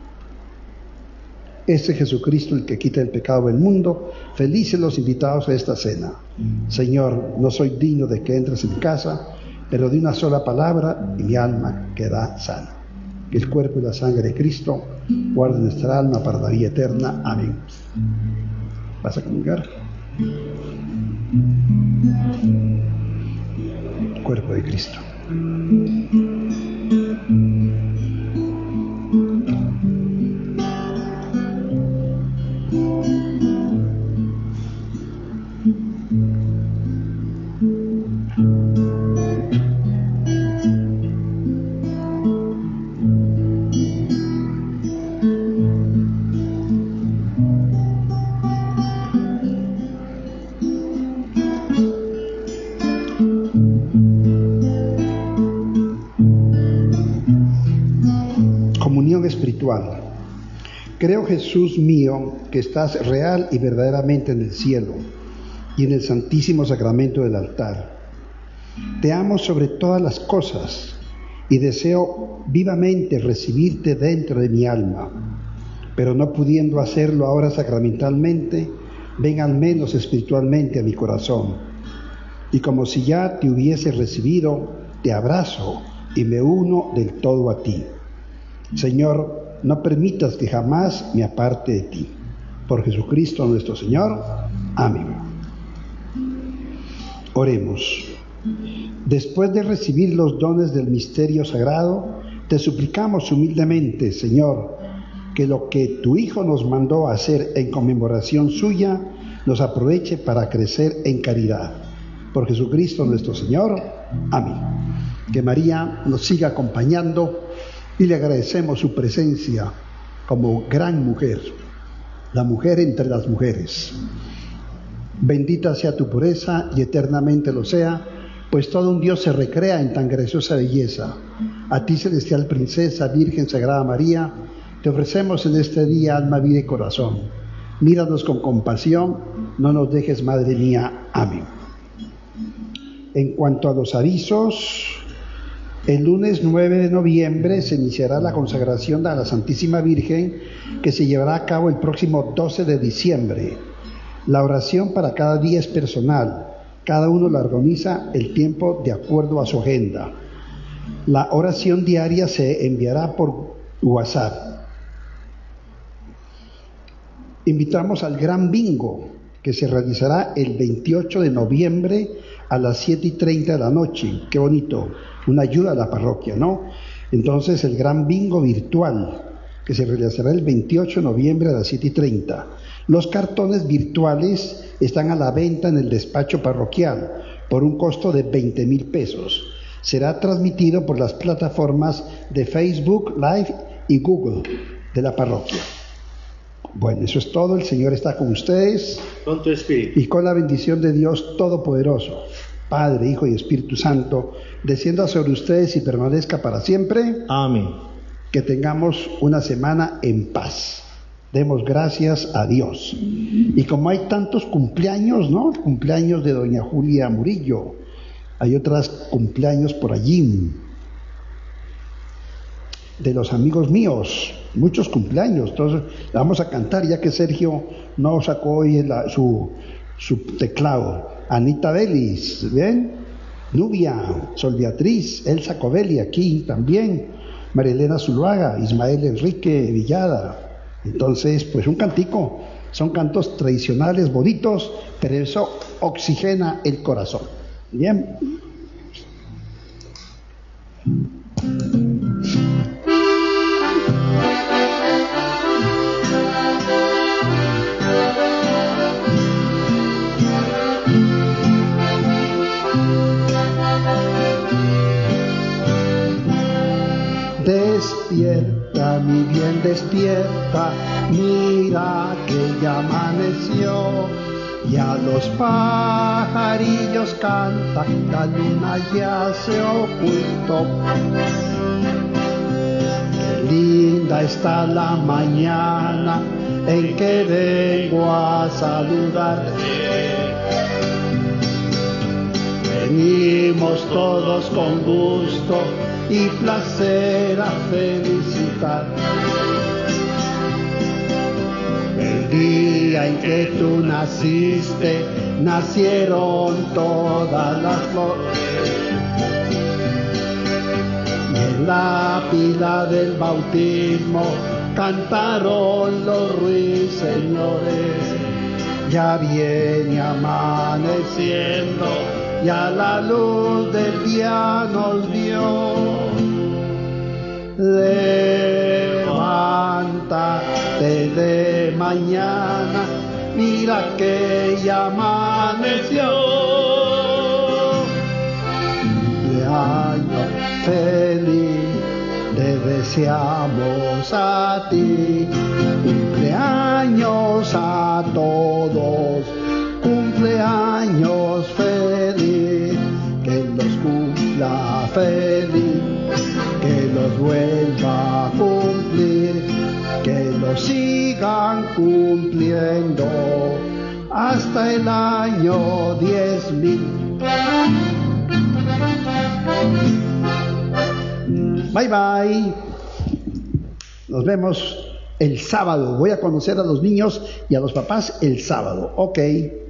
Ese Jesucristo, el que quita el pecado del mundo. Felices los invitados a esta cena. Señor, no soy digno de que entres en mi casa, pero de una sola palabra y mi alma queda sana. Que el cuerpo y la sangre de Cristo guarden nuestra alma para la vida eterna. Amén. ¿Vas a comulgar? Cuerpo de Cristo. Espiritual. Creo, Jesús mío, que estás real y verdaderamente en el cielo y en el santísimo sacramento del altar. Te amo sobre todas las cosas y deseo vivamente recibirte dentro de mi alma, pero no pudiendo hacerlo ahora sacramentalmente, ven al menos espiritualmente a mi corazón, y como si ya te hubiese recibido, te abrazo y me uno del todo a ti. Señor, no permitas que jamás me aparte de ti. Por Jesucristo nuestro Señor. Amén. Oremos. Después de recibir los dones del misterio sagrado, te suplicamos humildemente, Señor, que lo que tu Hijo nos mandó a hacer en conmemoración suya, nos aproveche para crecer en caridad. Por Jesucristo nuestro Señor. Amén. Que María nos siga acompañando y le agradecemos su presencia como gran mujer, la mujer entre las mujeres. Bendita sea tu pureza y eternamente lo sea, pues todo un Dios se recrea en tan graciosa belleza. A ti, celestial princesa, Virgen Sagrada María, te ofrecemos en este día alma, vida y corazón. Míranos con compasión, no nos dejes, Madre mía. Amén. En cuanto a los avisos, el lunes 9 de noviembre se iniciará la consagración a la Santísima Virgen, que se llevará a cabo el próximo 12 de diciembre. La oración para cada día es personal. Cada uno la organiza el tiempo de acuerdo a su agenda. La oración diaria se enviará por WhatsApp. Invitamos al Gran Bingo, que se realizará el 28 de noviembre a las 7:30 de la noche. Qué bonito, una ayuda a la parroquia, ¿no? Entonces, el Gran Bingo virtual, que se realizará el 28 de noviembre a las 7:30. Los cartones virtuales están a la venta en el despacho parroquial por un costo de 20,000 pesos. Será transmitido por las plataformas de Facebook Live y Google de la parroquia. Bueno, eso es todo. El Señor está con ustedes. Con tu espíritu. Y con la bendición de Dios Todopoderoso, Padre, Hijo y Espíritu Santo, descienda sobre ustedes y permanezca para siempre. Amén. Que tengamos una semana en paz. Demos gracias a Dios. Y como hay tantos cumpleaños, ¿no? Cumpleaños de doña Julia Murillo. Hay otros cumpleaños por allí. De los amigos míos, muchos cumpleaños. Entonces, vamos a cantar, ya que Sergio no sacó hoy su teclado. Anita Belis, ¿ven? Nubia, Sol Beatriz, Elsa Covelli aquí también, María Elena Zuluaga, Ismael Enrique Villada. Entonces, pues un cantico, son cantos tradicionales, bonitos, pero eso oxigena el corazón. Bien. Despierta, mi bien, despierta, mira que ya amaneció, ya los pajarillos cantan, la luna ya se ocultó. Qué linda está la mañana en que vengo a saludarte. Venimos todos con gusto y placer a felicitar. El día en que tú naciste, nacieron todas las flores. Y en la pila del bautismo cantaron los ruiseñores. Ya viene amaneciendo, ya la luz del día nos dio. Levántate de mañana, mira que ya amaneció. Cumpleaños feliz, te deseamos a ti. Cumpleaños a todos, cumpleaños feliz, que los cumpla feliz, que los vuelva a cumplir, que los sigan cumpliendo hasta el año 10.000. Bye bye. Nos vemos el sábado. Voy a conocer a los niños y a los papás el sábado. Ok.